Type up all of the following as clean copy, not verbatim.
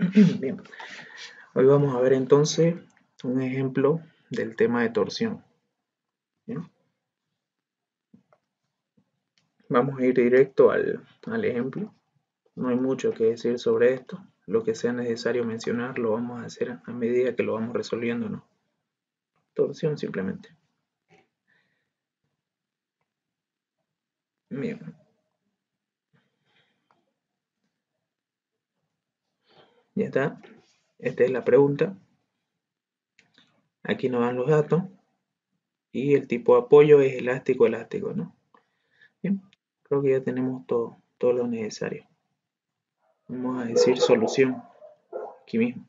Bien, hoy vamos a ver entonces un ejemplo del tema de torsión. ¿Bien? Vamos a ir directo al ejemplo. No hay mucho que decir sobre esto. Lo que sea necesario mencionar lo vamos a hacer a medida que lo vamos resolviendo, ¿no? Torsión simplemente. Bien. Ya está. Esta es la pregunta. Aquí nos dan los datos. Y el tipo de apoyo es elástico, ¿no? Bien. Creo que ya tenemos todo lo necesario. Vamos a decir solución aquí mismo.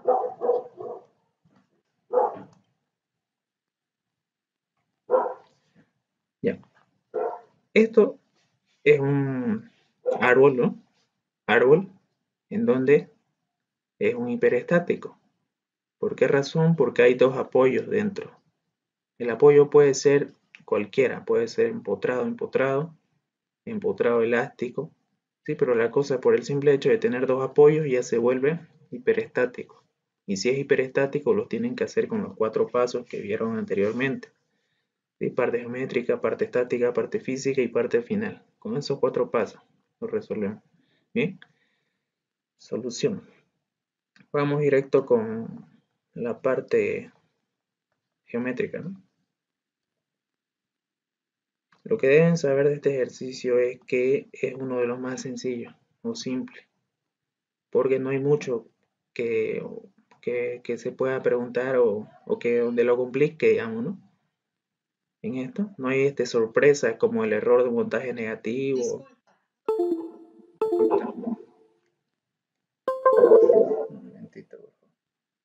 Ya. Esto es un árbol, ¿no? Árbol en donde es un hiperestático. ¿Por qué razón? Porque hay dos apoyos dentro. El apoyo puede ser cualquiera, puede ser empotrado elástico, ¿sí? Pero la cosa, por el simple hecho de tener dos apoyos, ya se vuelve hiperestático. Y si es hiperestático, lo tienen que hacer con los 4 pasos que vieron anteriormente. ¿Sí? Parte geométrica, parte estática, parte física y parte final. Con esos 4 pasos lo resolvemos. Bien, solución. Vamos directo con la parte geométrica, ¿no? Lo que deben saber de este ejercicio es que es uno de los más sencillos o simples, porque no hay mucho que, que se pueda preguntar o que donde lo complique, digamos, ¿no? En esto no hay sorpresas como el error de montaje negativo. Un momentito, por favor.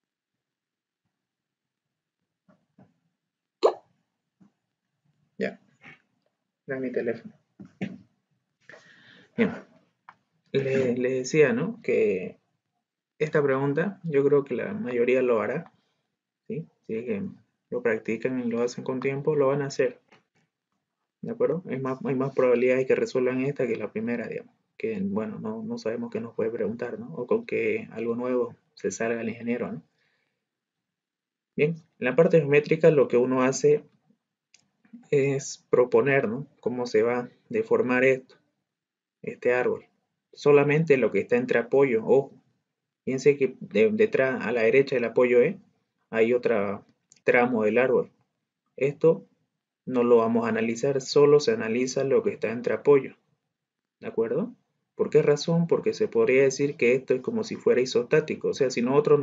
Ya, era mi teléfono. Bien, le decía, ¿no? Que esta pregunta yo creo que la mayoría lo hará, ¿sí? Si es que lo practican y lo hacen con tiempo, lo van a hacer. ¿De acuerdo? Hay más probabilidades de que resuelvan esta que la primera, digamos. Que, bueno, no sabemos qué nos puede preguntar, ¿no? O con que algo nuevo se salga el ingeniero, ¿no? Bien, en la parte geométrica lo que uno hace es proponer, ¿no? Cómo se va a deformar esto, este árbol. Solamente lo que está entre apoyo, ojo. Fíjense que detrás, a la derecha del apoyo E, hay otro tramo del árbol. Esto no lo vamos a analizar, solo se analiza lo que está entre apoyo. ¿De acuerdo? ¿Por qué razón? Porque se podría decir que esto es como si fuera isostático. O sea, si nosotros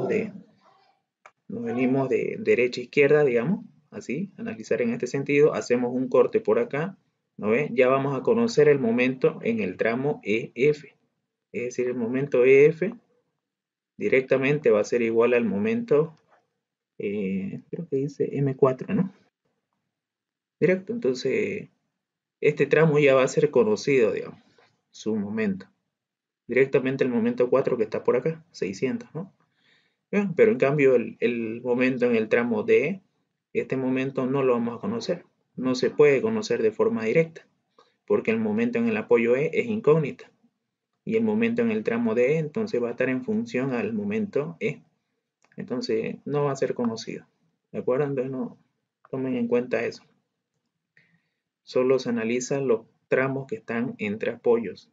nos venimos de derecha a izquierda, digamos, así, analizar en este sentido, hacemos un corte por acá, ¿no ve? Ya vamos a conocer el momento en el tramo EF. Es decir, el momento EF directamente va a ser igual al momento, creo que dice M4, ¿no? Directo, entonces este tramo ya va a ser conocido, digamos, su momento. Directamente el momento 4 que está por acá, 600, ¿no? Bien, pero en cambio el momento en el tramo D, este momento no lo vamos a conocer. No se puede conocer de forma directa, porque el momento en el apoyo E es incógnita. Y el momento en el tramo D, entonces va a estar en función al momento E. Entonces no va a ser conocido. ¿De acuerdo? Entonces no tomen en cuenta eso. Solo se analizan los tramos que están entre apoyos.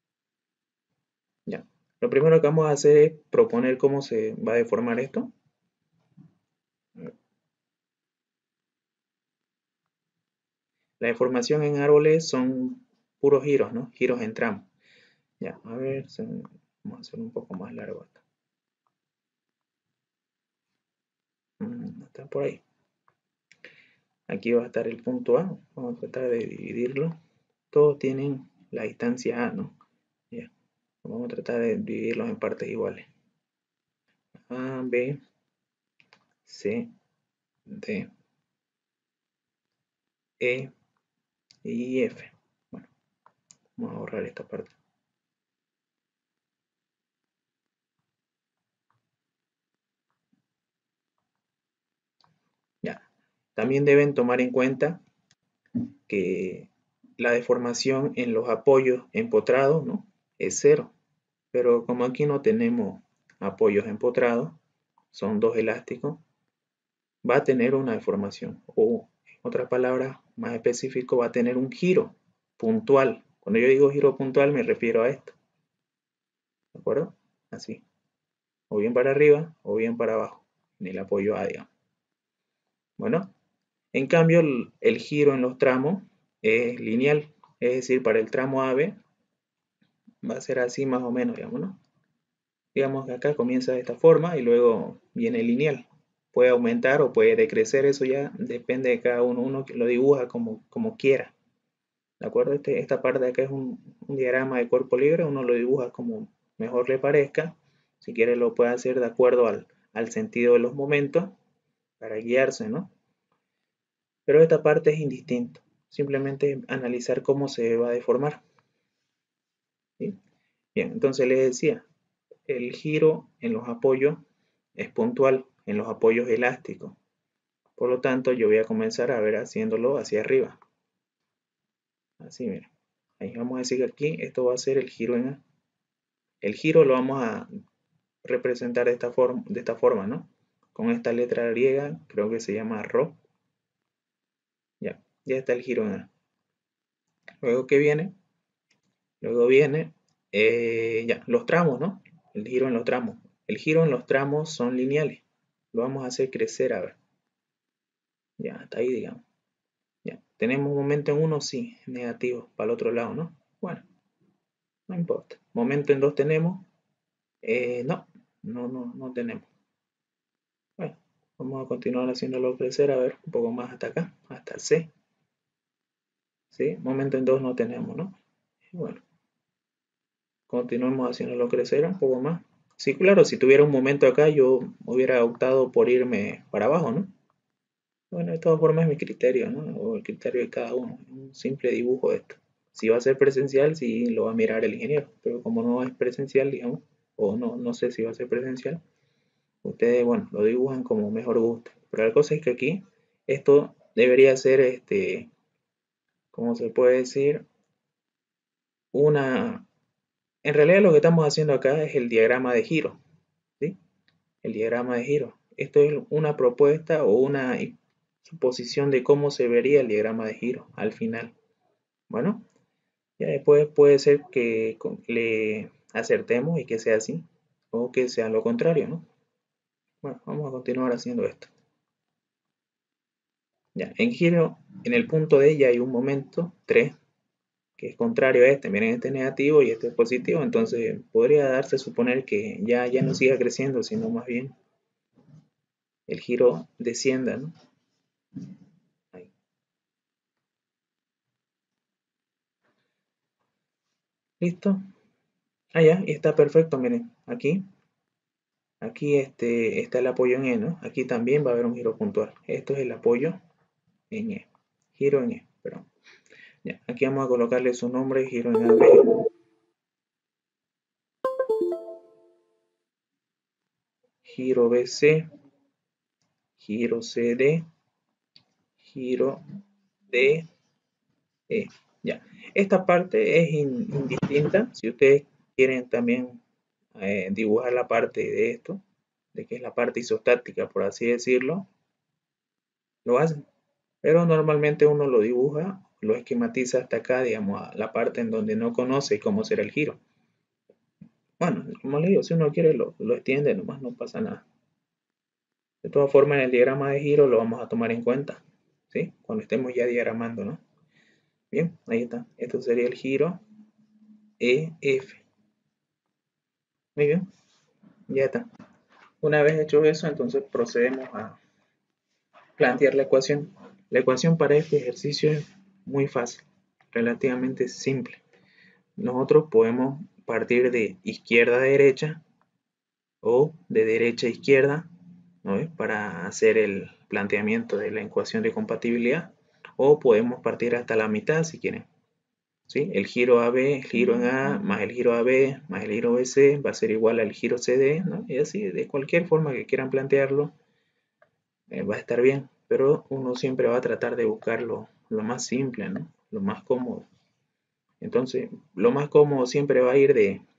Ya. Lo primero que vamos a hacer es proponer cómo se va a deformar esto. La deformación en árboles son puros giros, ¿no? Giros en tramo. Ya, a ver, vamos a hacer un poco más largo esto. Está por ahí. Aquí va a estar el punto A. Vamos a tratar de dividirlo. Todos tienen la distancia A, ¿no? Ya. Vamos a tratar de dividirlos en partes iguales. A, B, C, D, E y F. Bueno, vamos a borrar esta parte. Ya. También deben tomar en cuenta que la deformación en los apoyos empotrados, ¿no? Es cero. Pero como aquí no tenemos apoyos empotrados, son dos elásticos, va a tener una deformación, o en otras palabras, más específico, va a tener un giro puntual. Cuando yo digo giro puntual me refiero a esto, ¿de acuerdo? Así, o bien para arriba o bien para abajo, en el apoyo A, digamos. Bueno, en cambio el giro en los tramos es lineal, es decir, para el tramo AB va a ser así más o menos, digamos, ¿no? Digamos que acá comienza de esta forma y luego viene lineal. Puede aumentar o puede decrecer, eso ya depende de cada uno. Uno lo dibuja como quiera. ¿De acuerdo? Esta parte de acá es un diagrama de cuerpo libre, uno lo dibuja como mejor le parezca. Si quiere lo puede hacer de acuerdo al sentido de los momentos para guiarse, ¿no? Pero esta parte es indistinto. Simplemente analizar cómo se va a deformar. ¿Sí? Bien, entonces les decía, el giro en los apoyos es puntual, en los apoyos elásticos. Por lo tanto, yo voy a comenzar a ver haciéndolo hacia arriba. Así, miren. Ahí vamos a decir que aquí esto va a ser el giro en A. El giro lo vamos a representar de esta forma, ¿no? Con esta letra griega, creo que se llama Rho. Ya está el giro en A. Luego, ¿qué viene? Luego viene, ya, los tramos, ¿no? El giro en los tramos. El giro en los tramos son lineales. Lo vamos a hacer crecer, a ver. Ya, hasta ahí, digamos. Ya, tenemos un momento en uno, sí, negativo, para el otro lado, ¿no? Bueno, no importa. Momento en dos tenemos, no tenemos. Bueno, vamos a continuar haciéndolo crecer, a ver, un poco más hasta acá, hasta el C. ¿Sí? Momento en dos no tenemos, ¿no? Bueno, continuamos haciéndolo crecer un poco más. Sí, claro, si tuviera un momento acá, yo hubiera optado por irme para abajo, ¿no? Bueno, de todas formas es mi criterio, ¿no? O el criterio de cada uno. Un simple dibujo de esto. Si va a ser presencial, sí lo va a mirar el ingeniero. Pero como no es presencial, digamos, o no sé si va a ser presencial, ustedes, bueno, lo dibujan como mejor guste. Pero la cosa es que aquí, esto debería ser, ¿cómo se puede decir? En realidad lo que estamos haciendo acá es el diagrama de giro, ¿sí? El diagrama de giro. Esto es una propuesta o una suposición de cómo se vería el diagrama de giro al final. Bueno, ya después puede ser que le acertemos y que sea así, o que sea lo contrario, ¿no? Bueno, vamos a continuar haciendo esto. Ya, en giro, en el punto D ya hay un momento, 3, que es contrario a este. Miren, este es negativo y este es positivo, entonces podría darse a suponer que ya no siga creciendo, sino más bien el giro descienda, ¿no? Ahí. ¿Listo? Ah, ya, y está perfecto, miren, aquí está el apoyo en E, ¿no? Aquí también va a haber un giro puntual. Esto es el apoyo en E, giro en E, perdón. Ya, aquí vamos a colocarle su nombre, giro en AB, giro BC, giro CD, giro DE. Ya, esta parte es indistinta. Si ustedes quieren también dibujar la parte de esto, de que es la parte isostática, por así decirlo, lo hacen. Pero normalmente uno lo dibuja, lo esquematiza hasta acá, digamos, a la parte en donde no conoce cómo será el giro. Bueno, como le digo, si uno quiere lo extiende, nomás no pasa nada. De todas formas, en el diagrama de giro lo vamos a tomar en cuenta, ¿sí? Cuando estemos ya diagramando, ¿no? Bien, ahí está. Esto sería el giro EF. Muy bien, ya está. Una vez hecho eso, entonces procedemos a plantear la ecuación. La ecuación para este ejercicio es muy fácil, relativamente simple. Nosotros podemos partir de izquierda a derecha o de derecha a izquierda, ¿no? Para hacer el planteamiento de la ecuación de compatibilidad, o podemos partir hasta la mitad si quieren. ¿Sí? El giro AB, el giro en A, más el giro AB, más el giro BC, va a ser igual al giro CD, ¿no? Y así, de cualquier forma que quieran plantearlo, va a estar bien, pero uno siempre va a tratar de buscar lo más simple, ¿no? Lo más cómodo. Entonces, lo más cómodo siempre va a ir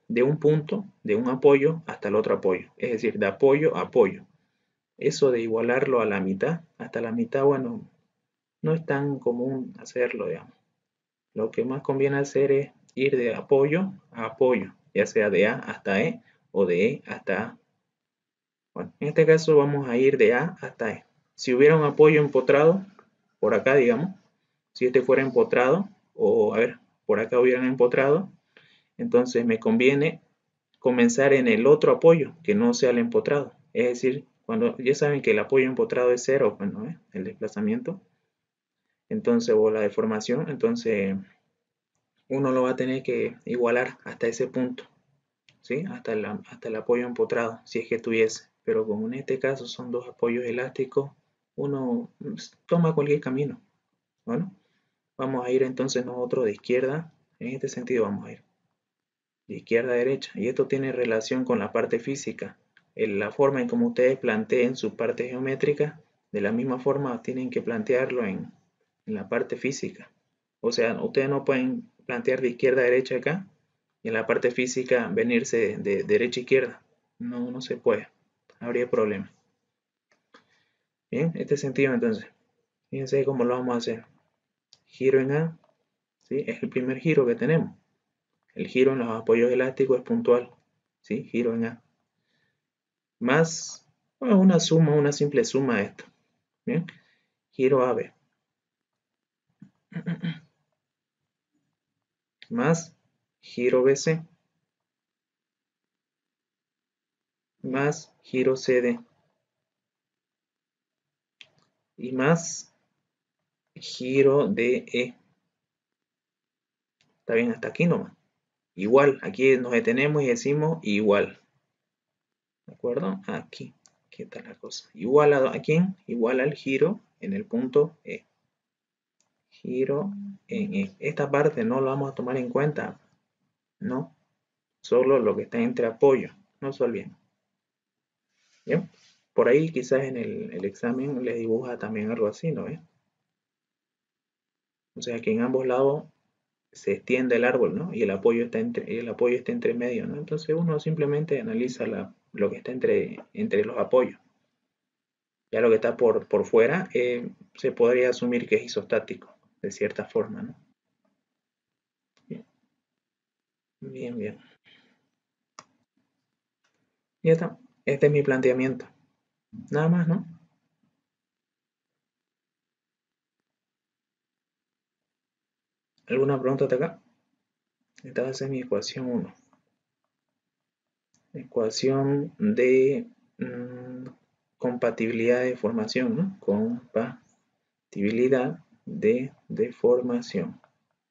de un punto, de un apoyo hasta el otro apoyo, es decir, de apoyo a apoyo. Eso de igualarlo a la mitad, hasta la mitad, bueno, no es tan común hacerlo, digamos. Lo que más conviene hacer es ir de apoyo a apoyo, ya sea de A hasta E o de E hasta A. Bueno, en este caso vamos a ir de A hasta E. Si hubiera un apoyo empotrado, por acá, digamos, si este fuera empotrado, o a ver, por acá hubieran empotrado, entonces me conviene comenzar en el otro apoyo, que no sea el empotrado. Es decir, cuando ya saben que el apoyo empotrado es cero, bueno, el desplazamiento, entonces, o la deformación, entonces uno lo va a tener que igualar hasta ese punto, ¿sí? Hasta el apoyo empotrado, si es que tuviese. Pero como en este caso son dos apoyos elásticos, uno toma cualquier camino. Bueno, vamos a ir entonces nosotros de izquierda, en este sentido vamos a ir de izquierda a derecha. Y esto tiene relación con la parte física. La forma en como ustedes planteen su parte geométrica, de la misma forma tienen que plantearlo en la parte física. O sea, ustedes no pueden plantear de izquierda a derecha acá y en la parte física venirse de derecha a izquierda. No, no se puede. Habría problema. Bien, este sentido entonces. Fíjense cómo lo vamos a hacer. Giro en A, ¿sí? Es el primer giro que tenemos. El giro en los apoyos elásticos es puntual, ¿sí? Giro en A. Más bueno, una suma, una simple suma de esto. Bien, giro AB. Más giro BC. Más giro CD. Y más giro DE. Está bien, hasta aquí nomás. Igual, aquí nos detenemos y decimos igual. ¿De acuerdo? Aquí. ¿Qué tal la cosa? Igual a quién? Igual al giro en el punto E. Giro en E. Esta parte no la vamos a tomar en cuenta. No. Solo lo que está entre apoyo. No se olviden. Bien. Por ahí quizás en el examen le dibuja también algo así, ¿no? O sea que en ambos lados se extiende el árbol, ¿no? Y el apoyo está entre medio, ¿no? Entonces uno simplemente analiza lo que está entre los apoyos. Ya lo que está por fuera se podría asumir que es isostático, de cierta forma, ¿no? Bien, bien, bien. Ya está. Este es mi planteamiento. Nada más, ¿no? ¿Alguna pregunta hasta acá? Esta va a ser mi ecuación 1. Ecuación de compatibilidad de formación, ¿no? Compatibilidad de deformación.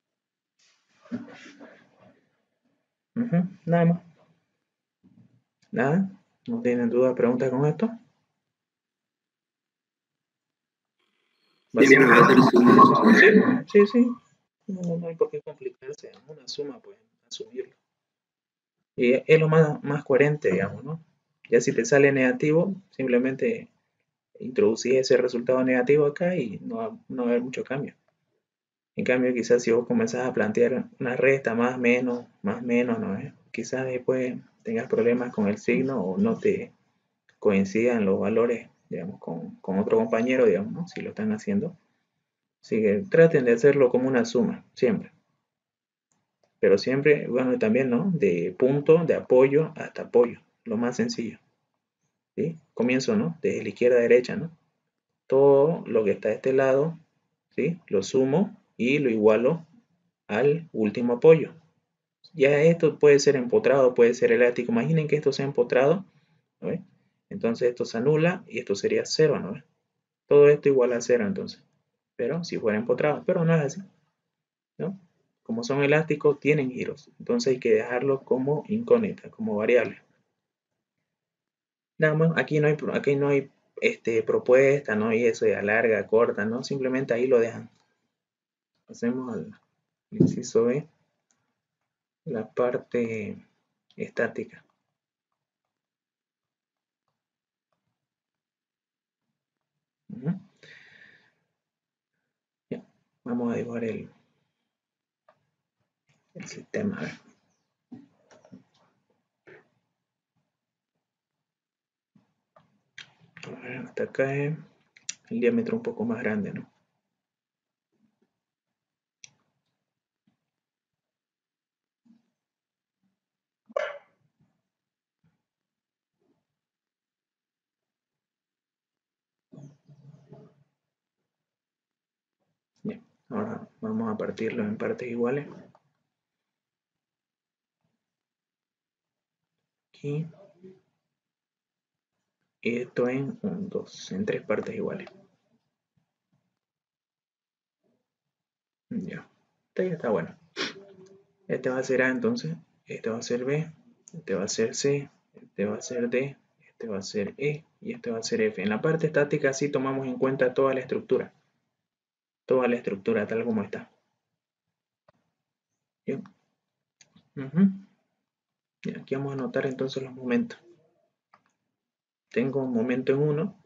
Nada más. Nada. ¿No tienen duda, preguntas con esto? Sí, sí. No hay por qué complicarse. Una suma, pues, asumirlo. Y es lo más coherente, digamos, ¿no? Ya si te sale negativo, simplemente introducís ese resultado negativo acá y no va a haber mucho cambio. En cambio, quizás si vos comenzás a plantear una resta más, menos, ¿no? Quizás después tengas problemas con el signo o no te coincidan los valores, digamos, con otro compañero, digamos, ¿no? Si lo están haciendo. Así que traten de hacerlo como una suma, siempre. Pero siempre, bueno, también, ¿no? De punto, de apoyo hasta apoyo, lo más sencillo. ¿Sí? Comienzo, ¿no? Desde la izquierda a derecha, ¿no? Todo lo que está de este lado, ¿sí? Lo sumo y lo igualo al último apoyo. Ya esto puede ser empotrado, puede ser elástico. Imaginen que esto sea empotrado, ¿no? Entonces esto se anula y esto sería 0, ¿no? Todo esto igual a 0 entonces. Pero si fuera empotrado, pero no es así, ¿no? Como son elásticos, tienen giros. Entonces hay que dejarlo como incógnita, como variable. Nada más, aquí no hay propuesta, no hay eso de alarga, corta, ¿no? Simplemente ahí lo dejan. Hacemos el inciso B, la parte estática. Ya, vamos a dibujar el sistema. A ver. Hasta acá es el diámetro un poco más grande, ¿no? Bien, ahora vamos a partirlo en partes iguales. Aquí. Y esto en 1, 2, en 3 partes iguales. Ya, este ya está bueno. Este va a ser A entonces, este va a ser B, este va a ser C, este va a ser D, este va a ser E y este va a ser F. En la parte estática sí tomamos en cuenta toda la estructura tal como está. Bien. Y aquí vamos a anotar entonces los momentos. Tengo un momento en 1,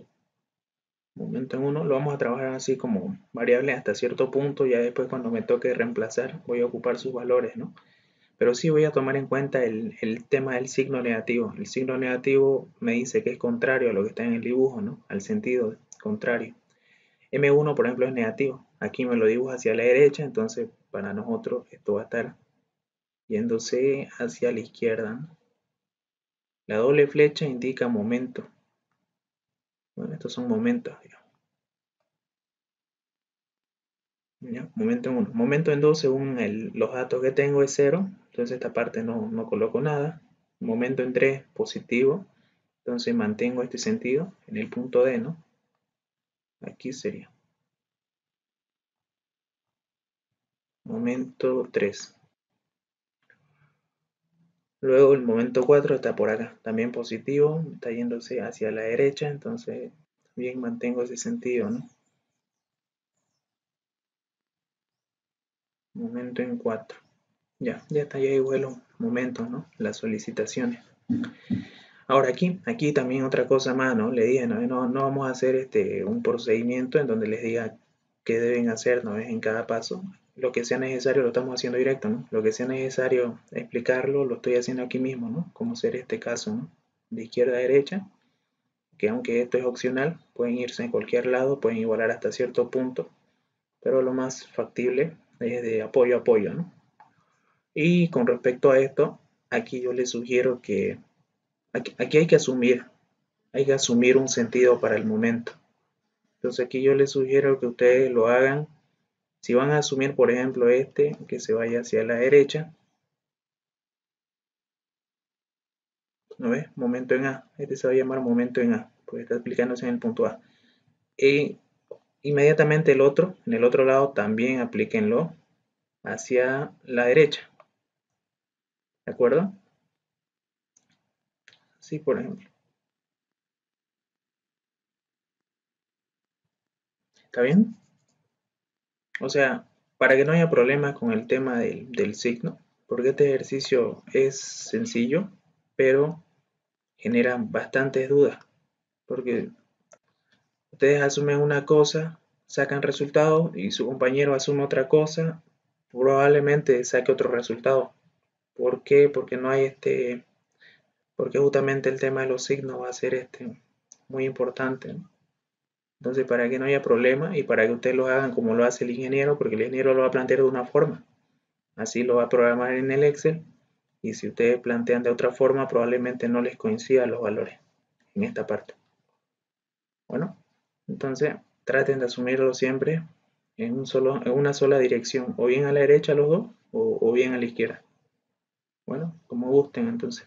lo vamos a trabajar así como variable hasta cierto punto, ya después cuando me toque reemplazar voy a ocupar sus valores, ¿no? Pero sí voy a tomar en cuenta el tema del signo negativo. El signo negativo me dice que es contrario a lo que está en el dibujo, ¿no? Al sentido contrario. M1, por ejemplo, es negativo. Aquí me lo dibujo hacia la derecha, entonces para nosotros esto va a estar yéndose hacia la izquierda, ¿no? La doble flecha indica momento. Bueno, estos son momentos, digamos. ¿Ya? Momento en 1. Momento en 2, según los datos que tengo, es 0. Entonces esta parte no coloco nada. Momento en 3, positivo. Entonces mantengo este sentido en el punto D, ¿no? Aquí sería. Momento 3. Luego el momento 4 está por acá, también positivo, está yéndose hacia la derecha, entonces bien mantengo ese sentido, ¿no? Momento en 4. Ya está, ya igual los momentos, ¿no? Las solicitaciones. Ahora aquí también otra cosa más, ¿no? Le dije, no vamos a hacer un procedimiento en donde les diga qué deben hacer, ¿no? En cada paso. Lo que sea necesario lo estamos haciendo directo, ¿no? Lo que sea necesario explicarlo, lo estoy haciendo aquí mismo, ¿no? Como ser este caso, ¿no? De izquierda a derecha, que aunque esto es opcional, pueden irse en cualquier lado, pueden igualar hasta cierto punto, pero lo más factible es de apoyo a apoyo, ¿no? Y con respecto a esto, aquí yo les sugiero que aquí hay que asumir un sentido para el momento. Entonces aquí yo les sugiero que ustedes lo hagan. Si van a asumir, por ejemplo, que se vaya hacia la derecha, ¿no ves? Momento en A. Este se va a llamar momento en A, porque está aplicándose en el punto A. Y inmediatamente el otro, en el otro lado, también aplíquenlo hacia la derecha. ¿De acuerdo? Sí, por ejemplo. ¿Está bien? O sea, para que no haya problema con el tema del signo, porque este ejercicio es sencillo, pero genera bastantes dudas, porque ustedes asumen una cosa, sacan resultados y su compañero asume otra cosa, probablemente saque otro resultado. ¿Por qué? Porque no hay porque justamente el tema de los signos va a ser muy importante, ¿no? Entonces, para que no haya problema y para que ustedes lo hagan como lo hace el ingeniero, porque el ingeniero lo va a plantear de una forma, así lo va a programar en el Excel, y si ustedes plantean de otra forma, probablemente no les coincidan los valores en esta parte. Bueno, entonces traten de asumirlo siempre en una sola dirección, o bien a la derecha los dos, o bien a la izquierda. Bueno, como gusten entonces.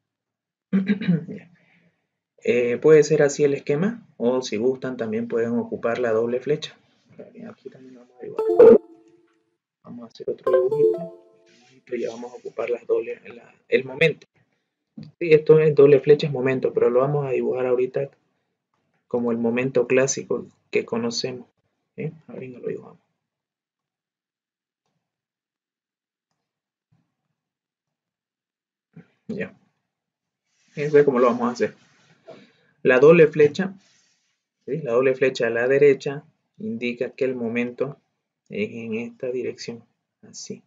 Puede ser así el esquema, o si gustan también pueden ocupar la doble flecha. Aquí también vamos a igual. Vamos a hacer otro dibujito, ya vamos a ocupar el momento. Sí, esto es doble flecha, es momento, pero lo vamos a dibujar ahorita como el momento clásico que conocemos. Ahora no lo dibujamos. Ya, eso es como lo vamos a hacer. La doble flecha, ¿sí? La doble flecha a la derecha indica que el momento es en esta dirección, así,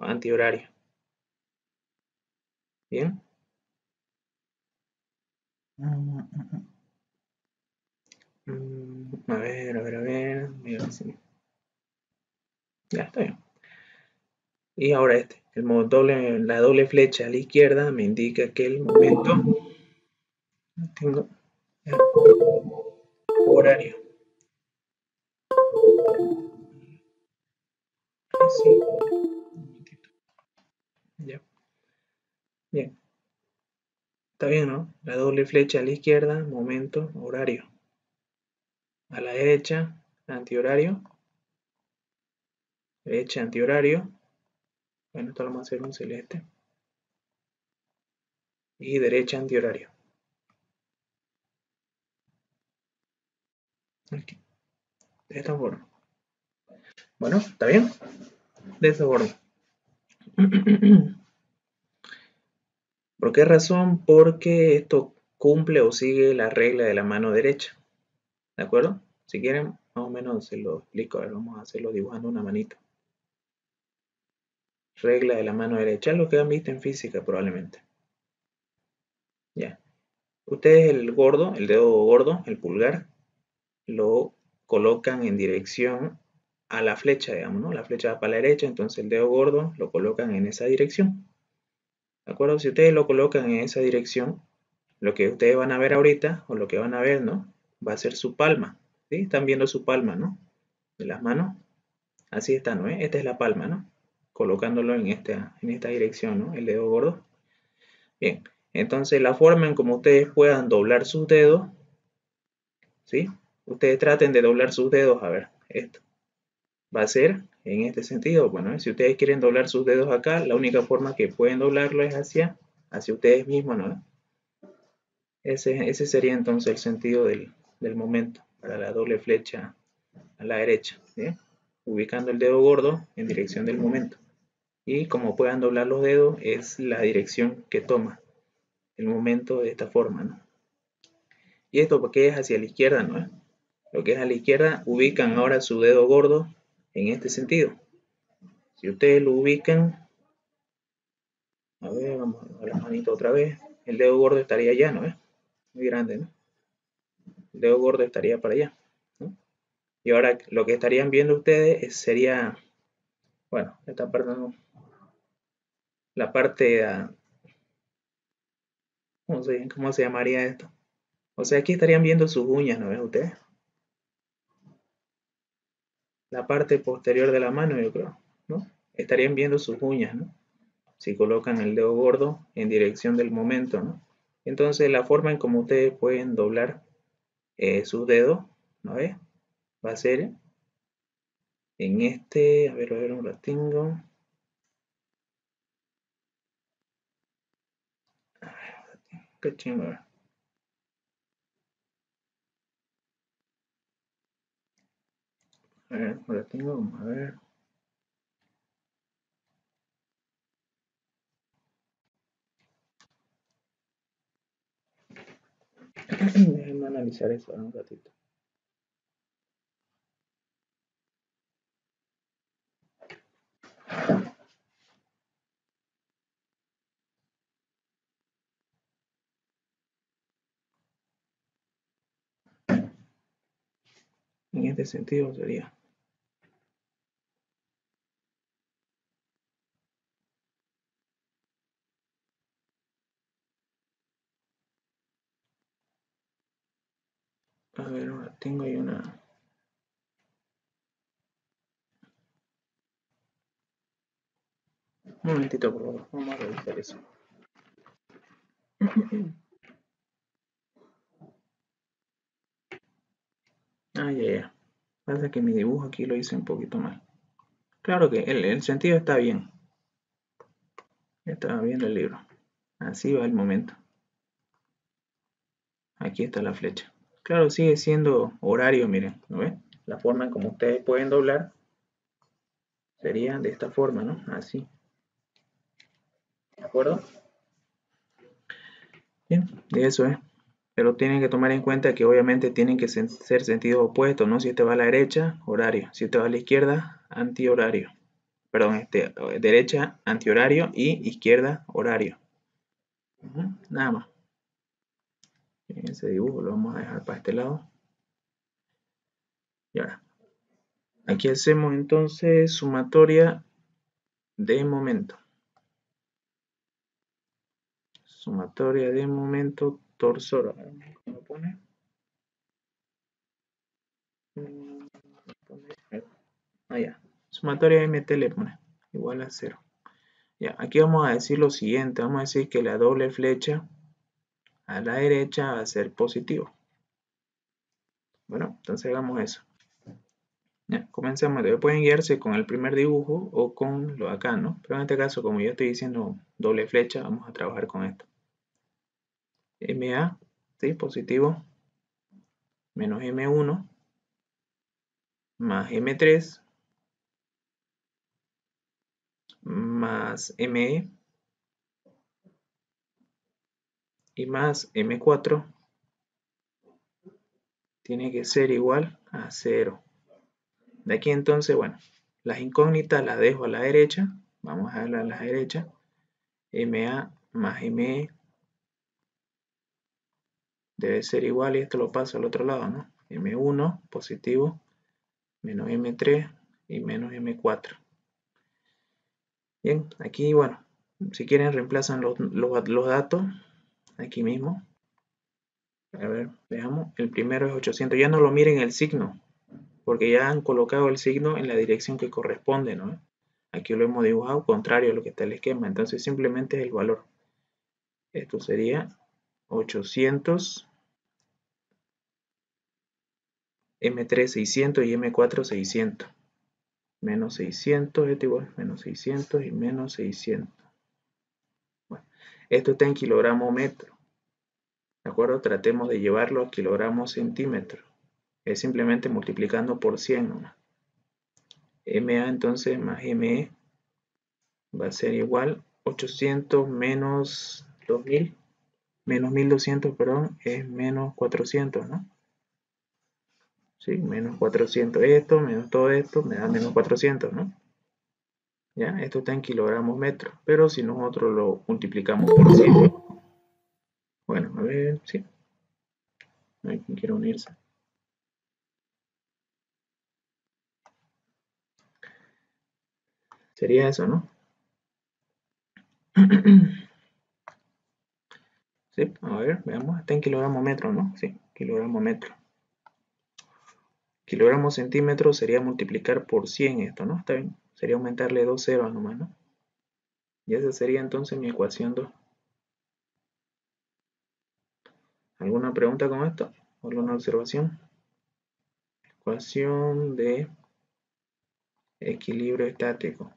antihorario. Bien, A ver. Mira, sí. Ya está bien. Y ahora la doble flecha a la izquierda me indica que el momento tengo el horario. Así. Ya. Bien. Está bien, ¿no? La doble flecha a la izquierda, momento, horario. A la derecha, antihorario. Derecha, antihorario. Bueno, esto lo vamos a hacer un celeste. Y derecha, antihorario. Aquí. De esta forma. Bueno, ¿está bien? De esta forma. ¿Por qué razón? Porque esto cumple o sigue la regla de la mano derecha. ¿De acuerdo? Si quieren, más o menos se lo explico. A ver, vamos a hacerlo dibujando una manita. Regla de la mano derecha, lo que han visto en física probablemente. Ya. Ustedes el dedo gordo, el pulgar, lo colocan en dirección a la flecha, digamos, ¿no? La flecha va para la derecha, entonces el dedo gordo lo colocan en esa dirección. ¿De acuerdo? Si ustedes lo colocan en esa dirección, lo que ustedes van a ver ahorita, o lo que van a ver, ¿no? Va a ser su palma. ¿Sí? Están viendo su palma, ¿no? De las manos. Así está, ¿no? Esta es la palma, ¿no? Colocándolo en esta dirección, ¿no? El dedo gordo. Bien. Entonces, la forma en como ustedes puedan doblar sus dedos, ¿sí? Ustedes traten de doblar sus dedos, a ver, esto. Va a ser en este sentido, bueno, si ustedes quieren doblar sus dedos acá, la única forma que pueden doblarlo es hacia ustedes mismos, ¿no? Ese sería entonces el sentido del momento para la doble flecha a la derecha, ¿sí? Ubicando el dedo gordo en dirección del momento. Y como puedan doblar los dedos, es la dirección que toma el momento de esta forma, ¿no? Y esto porque es hacia la izquierda, ¿no? Lo que es a la izquierda, ubican ahora su dedo gordo en este sentido. Si ustedes lo ubican, a ver, vamos a la manita otra vez, el dedo gordo estaría allá, ¿no? Muy grande, ¿no? El dedo gordo estaría para allá, ¿no? Y ahora lo que estarían viendo ustedes sería, bueno, esta parte, ¿no? La parte, ¿cómo se llamaría esto? O sea, aquí estarían viendo sus uñas, ¿no ven ustedes? La parte posterior de la mano, yo creo, ¿no? Estarían viendo sus uñas, ¿no? Si colocan el dedo gordo en dirección del momento, ¿no? Entonces, la forma en como ustedes pueden doblar sus dedos, ¿no ves? Va a ser en este, a ver, un ratingo. Qué chingo. A ver, un ratingo, vamos a ver. Déjenme analizar eso un ratito. En este sentido sería. A ver, ahora tengo ahí una. Un momentito, por favor. Vamos a revisar eso. Ah, ya. Pasa que mi dibujo aquí lo hice un poquito mal. Claro que el sentido está bien. Estaba viendo el libro. Así va el momento. Aquí está la flecha. Claro, sigue siendo horario, miren, ¿no ven? La forma en como ustedes pueden doblar sería de esta forma, ¿no? Así. ¿De acuerdo? Bien, y eso es. Pero tienen que tomar en cuenta que obviamente tienen que ser sentidos opuestos, ¿no? Si este va a la derecha, horario. Si este va a la izquierda, antihorario. Perdón, derecha, antihorario y izquierda, horario. Nada más. Ese dibujo lo vamos a dejar para este lado. Y ahora, aquí hacemos entonces sumatoria de momento. Sumatoria de momento torsor. ¿Cómo lo pone? Ya. Sumatoria de MT le pone igual a 0. Ya, aquí vamos a decir lo siguiente. Vamos a decir que la doble flecha a la derecha va a ser positivo. Bueno, entonces hagamos eso. Ya, comencemos. Pueden guiarse con el primer dibujo o con lo de acá, ¿no? Pero en este caso, como ya estoy diciendo doble flecha, vamos a trabajar con esto. MA, ¿sí? Positivo, menos M1, más M3, más ME, y más M4, tiene que ser igual a 0. De aquí entonces, bueno, las incógnitas las dejo a la derecha. Vamos a darle a la derecha. MA más ME debe ser igual, y esto lo paso al otro lado, ¿no? M1 positivo, menos M3 y menos M4. Bien, aquí, bueno, si quieren reemplazan los datos aquí mismo. A ver, veamos. El primero es 800. Ya no lo miren el signo, porque ya han colocado el signo en la dirección que corresponde, ¿no? Aquí lo hemos dibujado contrario a lo que está el esquema, entonces simplemente es el valor. Esto sería 800, M3 600 y M4 600. Menos 600, esto igual, menos 600 y menos 600. Bueno, esto está en kilogramo metro. ¿De acuerdo? Tratemos de llevarlo a kilogramos centímetro. Es simplemente multiplicando por 100 nomás. MA entonces más ME va a ser igual 800 menos 2000, menos 1200, perdón, es menos 400, ¿no? Sí, menos 400. Esto menos todo esto me da menos 400, ¿no? Ya, esto está en kilogramos metro, pero si nosotros lo multiplicamos por 100. Bueno, a ver, sí. No hay quien quiera unirse. Sería eso, ¿no? Sí, a ver, veamos. Está en kilogramo metro, ¿no? Sí, kilogramo metro. Kilogramo centímetro sería multiplicar por 100 esto, ¿no? Está bien. Sería aumentarle 2 ceros nomás, ¿no? Y esa sería entonces mi ecuación 2. ¿Alguna pregunta con esto? ¿O alguna observación? Ecuación de equilibrio estático.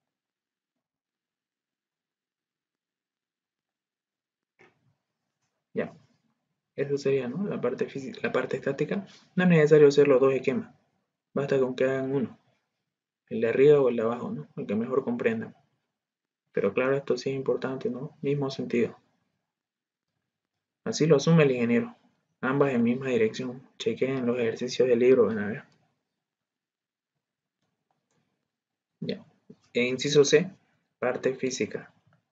Ya, eso sería, ¿no? La parte física, la parte estática. No es necesario hacer los dos esquemas. Basta con que hagan uno. El de arriba o el de abajo, ¿no? El que mejor comprendan. Pero claro, esto sí es importante, ¿no? Mismo sentido. Así lo asume el ingeniero. Ambas en misma dirección. Chequen los ejercicios del libro, van a ver. Ya. E inciso C, parte física.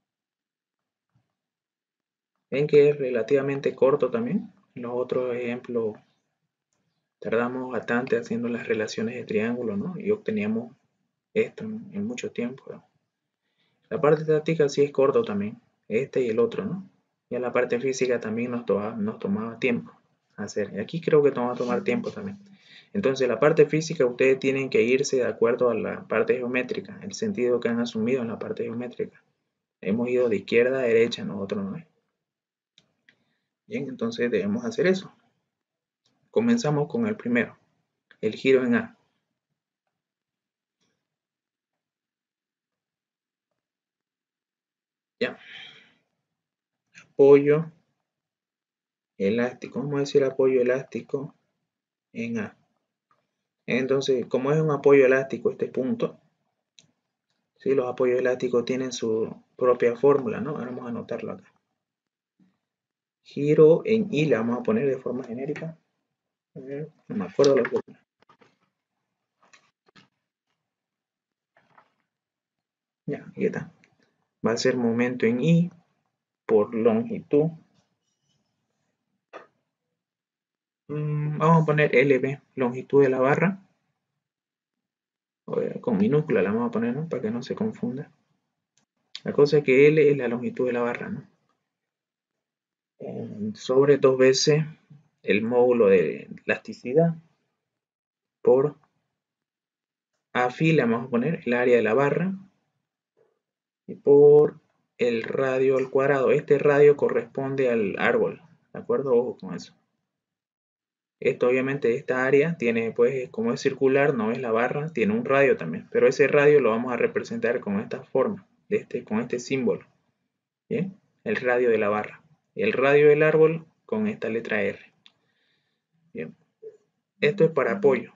Ven que es relativamente corto también. En los otros ejemplos tardamos bastante haciendo las relaciones de triángulo, ¿no? Y obteníamos esto en mucho tiempo, ¿no? La parte estática sí es corto también, este y el otro, ¿no? Ya la parte física también nos tomaba tiempo hacer. Y aquí creo que nos va a tomar tiempo también. Entonces, la parte física ustedes tienen que irse de acuerdo a la parte geométrica, el sentido que han asumido en la parte geométrica. Hemos ido de izquierda a derecha, nosotros no. Bien, entonces debemos hacer eso. Comenzamos con el primero, el giro en A. Ya, apoyo elástico. Vamos a decir apoyo elástico en A. Entonces, como es un apoyo elástico este punto, ¿sí? Los apoyos elásticos tienen su propia fórmula, ¿no? Ahora vamos a anotarlo acá. Giro en I la vamos a poner de forma genérica. A ver, no me acuerdo la fórmula. Ya, aquí está. Va a ser momento en I por longitud Vamos a poner LB, longitud de la barra. Con minúscula la vamos a poner, ¿no? Para que no se confunda. La cosa es que L es la longitud de la barra, ¿no? Sobre 2 veces el módulo de elasticidad por A phi le vamos a poner el área de la barra y por el radio al cuadrado. Este radio corresponde al árbol, ¿de acuerdo? Ojo con eso. Esto obviamente, esta área tiene, pues, como es circular, no es la barra, tiene un radio también, pero ese radio lo vamos a representar con esta forma, con este símbolo, ¿bien? El radio de la barra. El radio del árbol con esta letra R. Bien. Esto es para apoyo.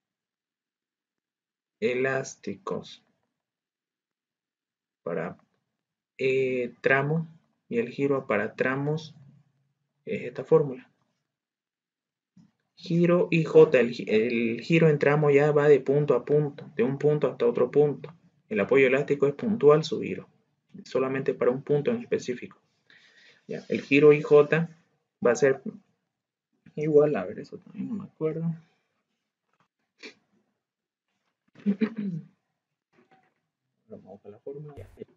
Elásticos para tramos y el giro para tramos es esta fórmula. Giro y J, el giro en tramo ya va de punto a punto, de un punto hasta otro punto. El apoyo elástico es puntual su giro, solamente para un punto en específico. Ya, el giro IJ va a ser igual, a ver, eso también no me acuerdo. Vamos a la fórmula.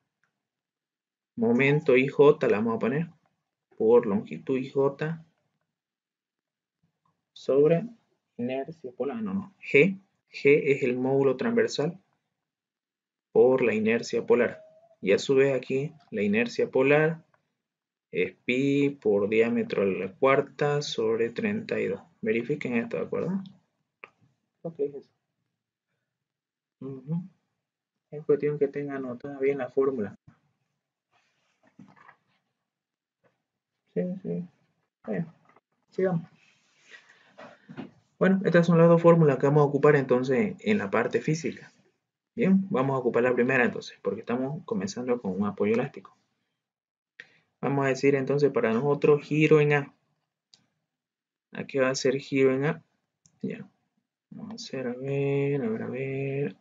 Momento IJ la vamos a poner por longitud IJ sobre inercia polar, no, G es el módulo transversal por la inercia polar. Y a su vez aquí la inercia polar es pi por diámetro a la cuarta sobre 32. Verifiquen esto, ¿de acuerdo? Ok, es eso. Es cuestión que tengan anotada bien la fórmula. Sí, sí. Bueno, sigamos. Bueno, estas son las dos fórmulas que vamos a ocupar entonces en la parte física. Bien, vamos a ocupar la primera entonces, porque estamos comenzando con un apoyo elástico. Vamos a decir entonces para nosotros giro en A. ¿A qué va a ser giro en A? Ya. Vamos a hacer, a ver.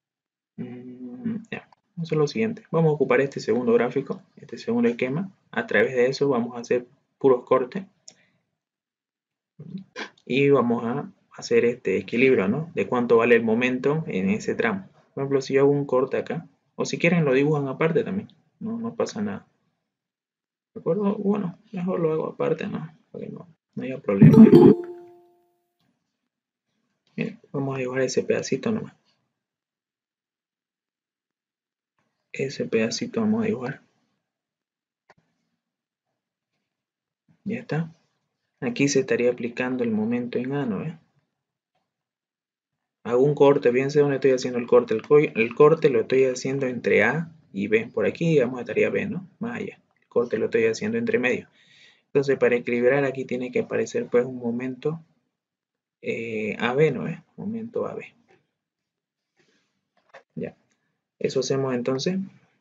Ya. Vamos a hacer lo siguiente. Vamos a ocupar este segundo gráfico, este segundo esquema. A través de eso vamos a hacer puros cortes. Y vamos a hacer este equilibrio, ¿no? De cuánto vale el momento en ese tramo. Por ejemplo, si yo hago un corte acá, o si quieren lo dibujan aparte también, no pasa nada. ¿De acuerdo? Bueno, mejor lo hago aparte, ¿no? Para que no haya problema. Miren, vamos a dibujar ese pedacito nomás. Ese pedacito vamos a dibujar. Ya está. Aquí se estaría aplicando el momento en A, ¿no? Hago un corte, fíjense dónde estoy haciendo el corte. El corte lo estoy haciendo entre A y B. Por aquí, digamos, estaría B, ¿no? Más allá. El corte lo estoy haciendo entre medio. Entonces, para equilibrar aquí tiene que aparecer pues un momento AB, ¿no? Momento AB. Ya. Eso hacemos entonces.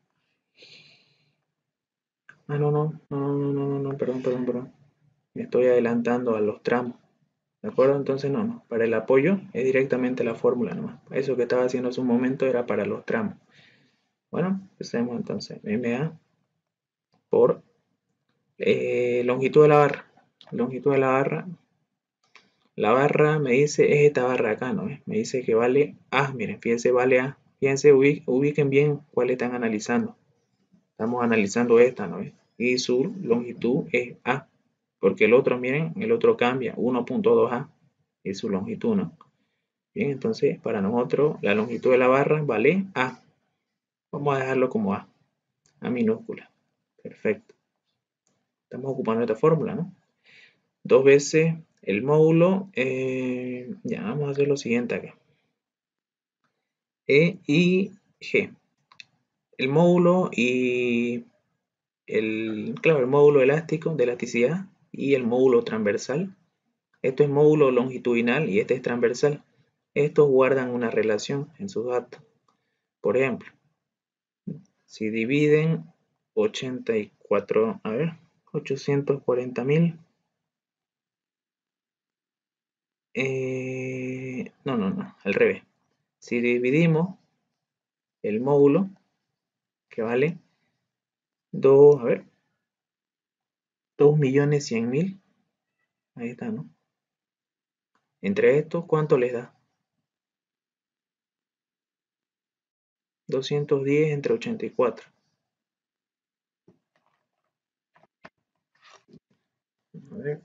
Ah, no, perdón. Me estoy adelantando a los tramos. ¿De acuerdo? Entonces no. Para el apoyo es directamente la fórmula nomás. Eso que estaba haciendo hace un momento era para los tramos. Bueno, empecemos entonces. MA por longitud de la barra. Longitud de la barra. La barra me dice, es esta barra acá, ¿no? Me dice que vale A. Miren, fíjense, vale A. Fíjense, ubiquen bien cuál están analizando. Estamos analizando esta, ¿no? Y su longitud es A. Porque el otro, miren, el otro cambia. 1.2A es su longitud, ¿no? Bien, entonces para nosotros la longitud de la barra vale A. Vamos a dejarlo como A minúscula. Perfecto. Estamos ocupando esta fórmula, ¿no? 2 veces el módulo. Ya, vamos a hacer lo siguiente acá. E y G. El módulo y claro, el módulo elástico de elasticidad y el módulo transversal. Esto es módulo longitudinal y este es transversal. Estos guardan una relación en sus datos. Por ejemplo, si dividen 84, a ver, 840.000. No, al revés. Si dividimos el módulo, que vale 2, a ver, 2.100.000, ahí está, ¿no? Entre estos, ¿cuánto les da? 210 entre 84. A ver.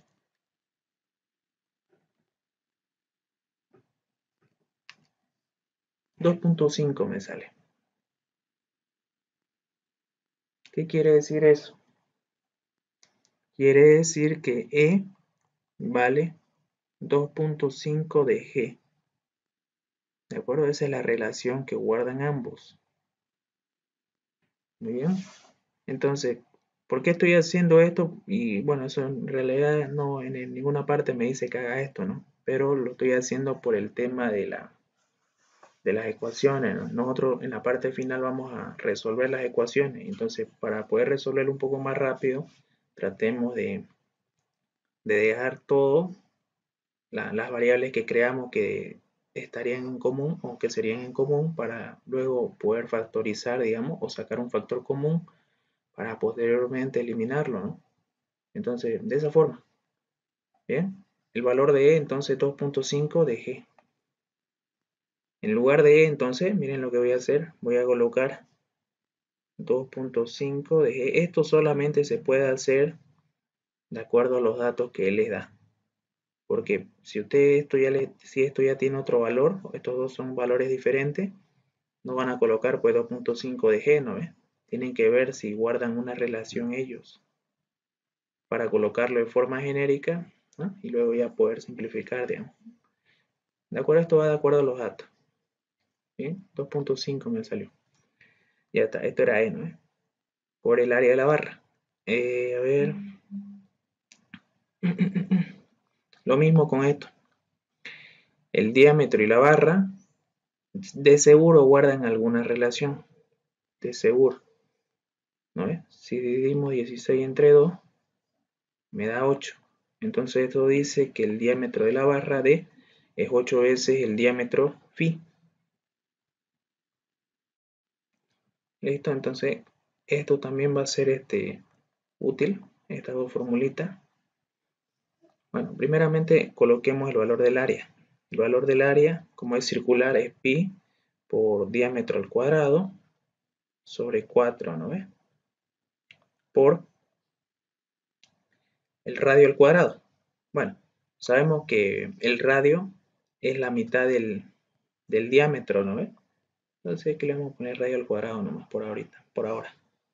2.5 me sale. ¿Qué quiere decir eso? Quiere decir que E vale 2.5 de G. ¿De acuerdo? Esa es la relación que guardan ambos. Muy bien. Entonces, ¿por qué estoy haciendo esto? Y bueno, eso en realidad no en ninguna parte me dice que haga esto, ¿no? Pero lo estoy haciendo por el tema de las ecuaciones, ¿no? Nosotros en la parte final vamos a resolver las ecuaciones. Entonces, para poder resolver un poco más rápido, tratemos de dejar todo, las variables que creamos que estarían en común o que serían en común para luego poder factorizar, digamos, o sacar un factor común para posteriormente eliminarlo, ¿no? Entonces, de esa forma, ¿bien? El valor de E, entonces 2.5 de G. En lugar de E, entonces, miren lo que voy a hacer. Voy a colocar 2.5 de G. Esto solamente se puede hacer de acuerdo a los datos que él les da. Porque si si esto ya tiene otro valor, estos dos son valores diferentes, no van a colocar pues 2.5 de G, ¿no ves? Tienen que ver si guardan una relación ellos para colocarlo de forma genérica, ¿no? Y luego ya poder simplificar, digamos. ¿De acuerdo? Esto va de acuerdo a los datos. Bien, 2.5 me salió. Ya está, esto era E, ¿no? Por el área de la barra. A ver. Lo mismo con esto. El diámetro y la barra de seguro guardan alguna relación. De seguro. ¿No ves? Si dividimos 16 entre 2, me da 8. Entonces esto dice que el diámetro de la barra D es 8 veces el diámetro phi. Listo, entonces esto también va a ser útil, estas dos formulitas. Bueno, primeramente coloquemos el valor del área. El valor del área, como es circular, es pi por diámetro al cuadrado sobre 4, ¿no ves? Por el radio al cuadrado. Bueno, sabemos que el radio es la mitad del diámetro, ¿no ves? Entonces aquí le vamos a poner radio al cuadrado nomás por ahorita, por ahora.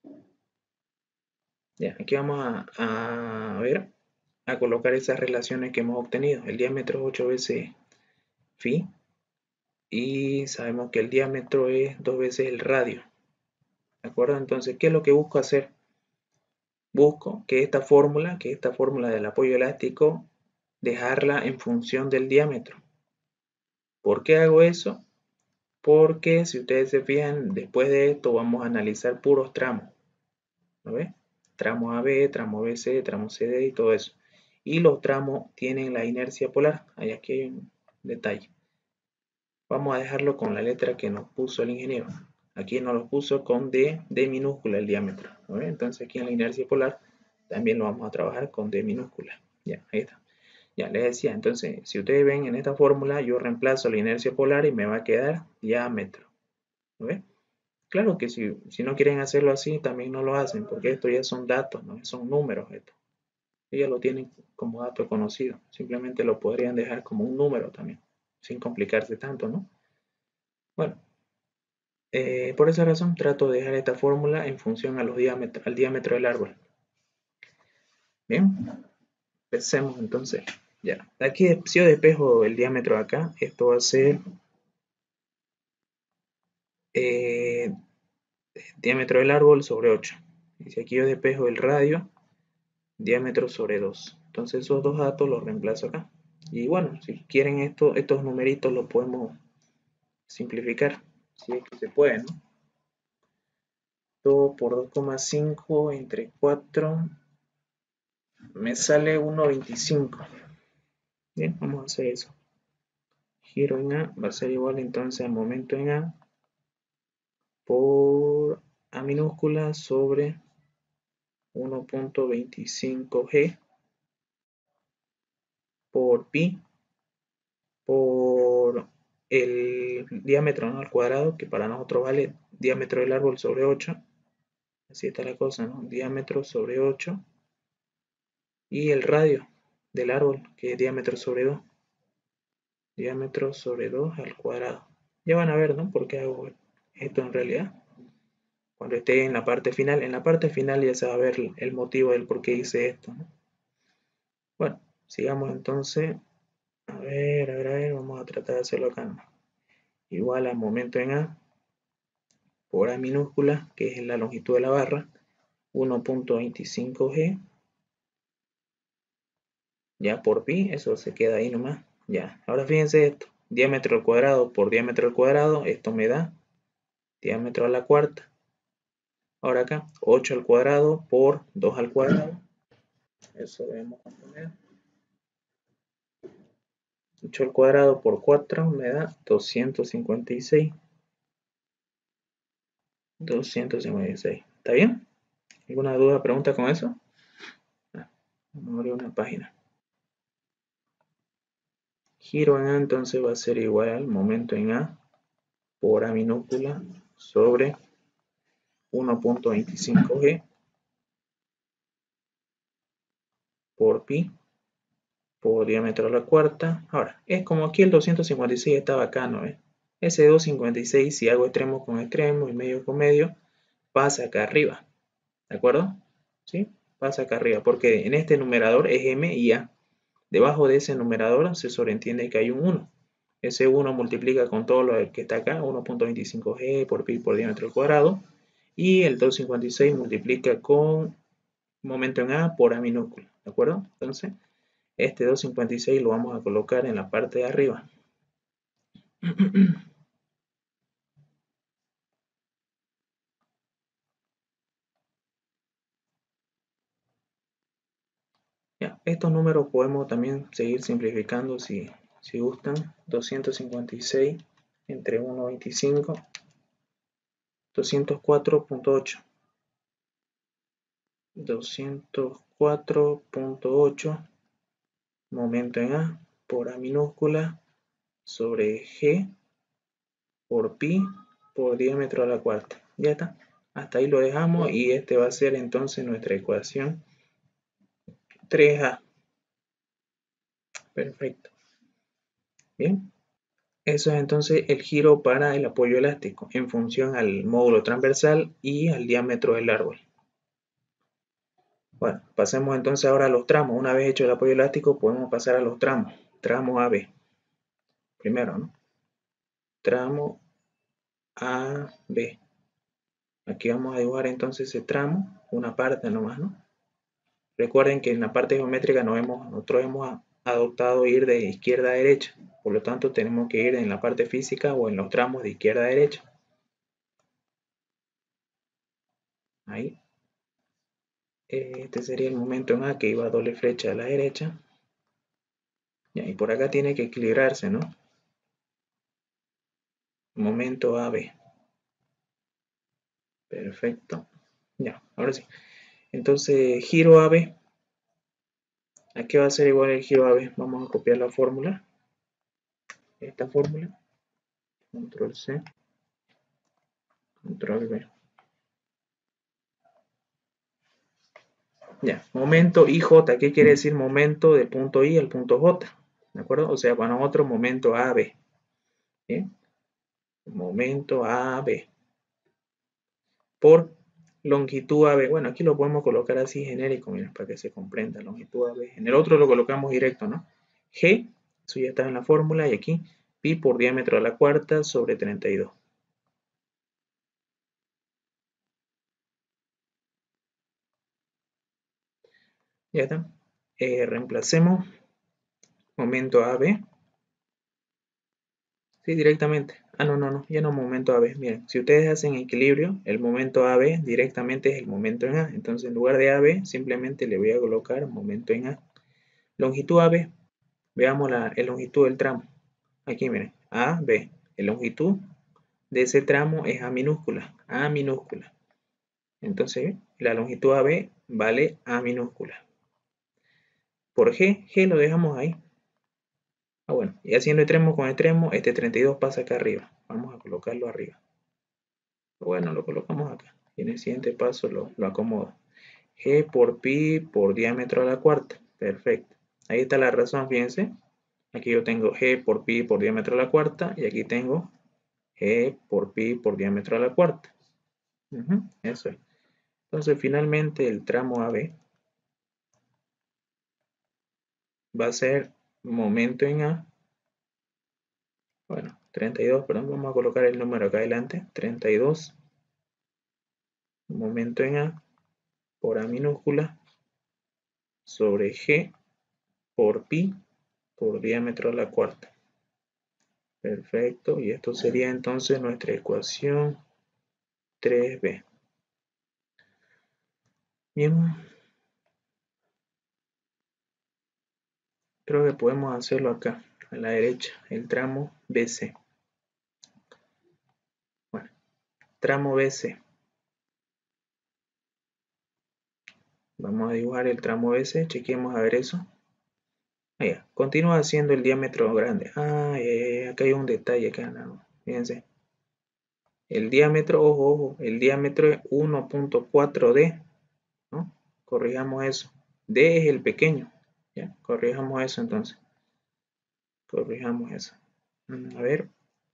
Ya, aquí vamos a ver, a colocar esas relaciones que hemos obtenido. El diámetro es 8 veces phi y sabemos que el diámetro es 2 veces el radio. ¿De acuerdo? Entonces, ¿qué es lo que busco hacer? Busco que esta fórmula del apoyo elástico, dejarla en función del diámetro. ¿Por qué hago eso? Porque si ustedes se fijan, después de esto vamos a analizar puros tramos. ¿Lo ves? Tramo AB, tramo BC, tramo CD y todo eso. Y los tramos tienen la inercia polar. Aquí hay un detalle. Vamos a dejarlo con la letra que nos puso el ingeniero. Aquí nos lo puso con D minúscula el diámetro. ¿No ves? Entonces aquí en la inercia polar también lo vamos a trabajar con D minúscula. Ya, ahí está. Ya les decía, entonces, si ustedes ven en esta fórmula, yo reemplazo la inercia polar y me va a quedar diámetro. ¿No ves? Claro que si no quieren hacerlo así, también no lo hacen, porque esto ya son datos, ¿no? Son números esto. Ellos lo tienen como dato conocido. Simplemente lo podrían dejar como un número también, sin complicarse tanto, ¿no? Bueno, por esa razón trato de dejar esta fórmula en función al diámetro del árbol. Bien, empecemos entonces. Ya, aquí si yo despejo el diámetro acá, esto va a ser eh, diámetro del árbol sobre 8. Y si aquí yo despejo el radio, diámetro sobre 2. Entonces esos dos datos los reemplazo acá. Y bueno, si quieren estos numeritos los podemos simplificar, si es que se puede, ¿no? 2 por 2,5 entre 4 me sale 1,25. Bien, vamos a hacer eso. Giro en A va a ser igual entonces al momento en A por A minúscula sobre 1,25G por pi por el diámetro, ¿no?, al cuadrado, que para nosotros vale diámetro del árbol sobre 8. Así está la cosa, ¿no? Diámetro sobre 8. Y el radio del árbol, que es diámetro sobre 2. Diámetro sobre 2 al cuadrado. Ya van a ver, ¿no?, por qué hago esto en realidad. Cuando esté en la parte final ya se va a ver el motivo del por qué hice esto, ¿no? Bueno, sigamos entonces. A ver, vamos a tratar de hacerlo acá, ¿no? Igual al momento en A por A minúscula, que es la longitud de la barra, 1.25G, ya por pi, eso se queda ahí nomás. Ya, ahora fíjense esto, diámetro al cuadrado por diámetro al cuadrado, esto me da diámetro a la cuarta. Ahora acá, 8 al cuadrado por 2 al cuadrado, eso debemos poner. 8 al cuadrado por 4 me da 256. 256. ¿Está bien? ¿Alguna duda, pregunta con eso? Vamos a abrir una página. Giro en A entonces va a ser igual al momento en A por A minúscula sobre 1.25G por pi por diámetro a la cuarta. Ahora, es como aquí el 256 estaba acá, ¿no? Ese 256, si hago extremo con extremo y medio con medio, pasa acá arriba. ¿De acuerdo? ¿Sí? Pasa acá arriba, porque en este numerador es M y A. Debajo de ese numerador se sobreentiende que hay un 1. Ese 1 multiplica con todo lo que está acá, 1.25G por pi por diámetro al cuadrado. Y el 256 multiplica con momento en A por A minúscula. ¿De acuerdo? Entonces, este 256 lo vamos a colocar en la parte de arriba. Ya, estos números podemos también seguir simplificando si gustan. 256 entre 1.25, 204.8. 204.8 momento en A por A minúscula sobre G por pi por diámetro a la cuarta. Ya está. Hasta ahí lo dejamos y este va a ser entonces nuestra ecuación 3A. Perfecto. Bien. Eso es entonces el giro para el apoyo elástico en función al módulo transversal y al diámetro del árbol. Bueno, pasemos entonces ahora a los tramos. Una vez hecho el apoyo elástico, podemos pasar a los tramos. Tramo AB. Primero, ¿no? Tramo AB. Aquí vamos a dibujar entonces ese tramo, una parte nomás, ¿no? Recuerden que en la parte geométrica nosotros hemos adoptado ir de izquierda a derecha. Por lo tanto, tenemos que ir en la parte física o en los tramos de izquierda a derecha. Ahí. Este sería el momento en A que iba a doble flecha a la derecha. Y por acá tiene que equilibrarse, ¿no? Momento AB. Perfecto. Ya, ahora sí. Entonces, giro AB. ¿A qué va a ser igual el giro AB? Vamos a copiar la fórmula. Esta fórmula. Control C. Control V. Ya, momento IJ, ¿qué quiere decir momento del punto I al punto J? ¿De acuerdo? O sea, para nosotros momento AB. ¿Bien? Momento AB. Por longitud AB. Bueno, aquí lo podemos colocar así genérico, miren, para que se comprenda. Longitud AB. En el otro lo colocamos directo, ¿no? G, eso ya está en la fórmula, y aquí pi por diámetro a la cuarta sobre 32. Ya está. Reemplacemos momento AB. Sí, directamente. Ah, no, ya no momento AB. Miren, si ustedes hacen equilibrio, el momento AB directamente es el momento en A. Entonces, en lugar de AB, simplemente le voy a colocar momento en A. Longitud AB. Veamos la longitud del tramo. Aquí, miren, AB. La longitud de ese tramo es A minúscula. A minúscula. Entonces, la longitud AB vale A minúscula. Por G lo dejamos ahí. Bueno, y haciendo extremo con extremo, este 32 pasa acá arriba. Vamos a colocarlo arriba. Bueno, lo colocamos acá. Y en el siguiente paso lo acomodo. G por pi por diámetro a la cuarta. Perfecto. Ahí está la razón, fíjense. Aquí yo tengo G por pi por diámetro a la cuarta. Y aquí tengo G por pi por diámetro a la cuarta. Eso es. Entonces, finalmente, el tramo AB va a ser momento en A. Bueno, 32, perdón, vamos a colocar el número acá adelante. 32, momento en A por A minúscula sobre G por pi por diámetro a la cuarta. Perfecto, y esto sería entonces nuestra ecuación 3b. Bien, creo que podemos hacerlo acá, a la derecha, el tramo BC. Bueno, tramo BC. Vamos a dibujar el tramo BC, chequemos a ver eso. Allá, continúa haciendo el diámetro grande. Acá hay un detalle acá, no, fíjense. El diámetro, ojo, el diámetro es 1.4D, ¿no? Corrijamos eso. D es el pequeño, ¿ya? Corrijamos eso entonces. Corrijamos eso. A ver.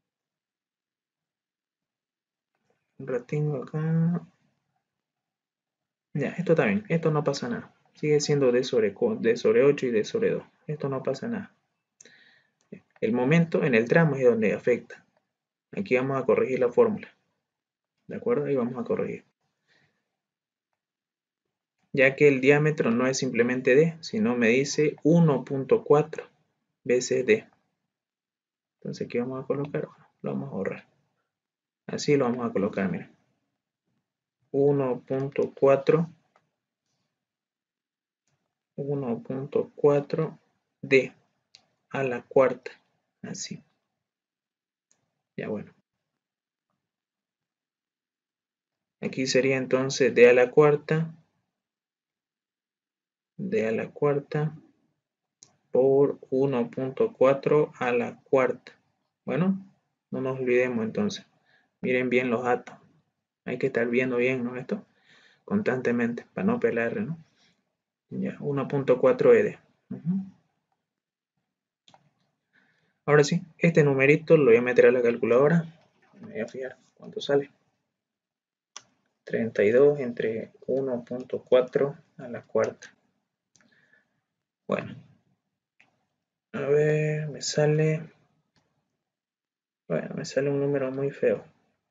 Un ratingo acá. Ya, esto también. Esto no pasa nada. Sigue siendo D sobre 8 y D sobre 2. Esto no pasa nada. El momento en el tramo es donde afecta. Aquí vamos a corregir la fórmula. ¿De acuerdo? Ahí vamos a corregir. Ya que el diámetro no es simplemente D, sino me dice 1.4 veces D. Entonces, ¿qué vamos a colocar? Bueno, lo vamos a ahorrar. Así lo vamos a colocar, miren. 1.4 D a la cuarta. Así. Ya bueno. Aquí sería entonces D a la cuarta por 1.4 a la cuarta. Bueno, no nos olvidemos entonces. Miren bien los átomos. Hay que estar viendo bien, ¿no? Esto constantemente para no pelarle, ¿no? Ya, 1.4 ED. Ahora sí, este numerito lo voy a meter a la calculadora. Me voy a fijar cuánto sale. 32 entre 1.4 a la cuarta. Bueno, a ver, me sale un número muy feo.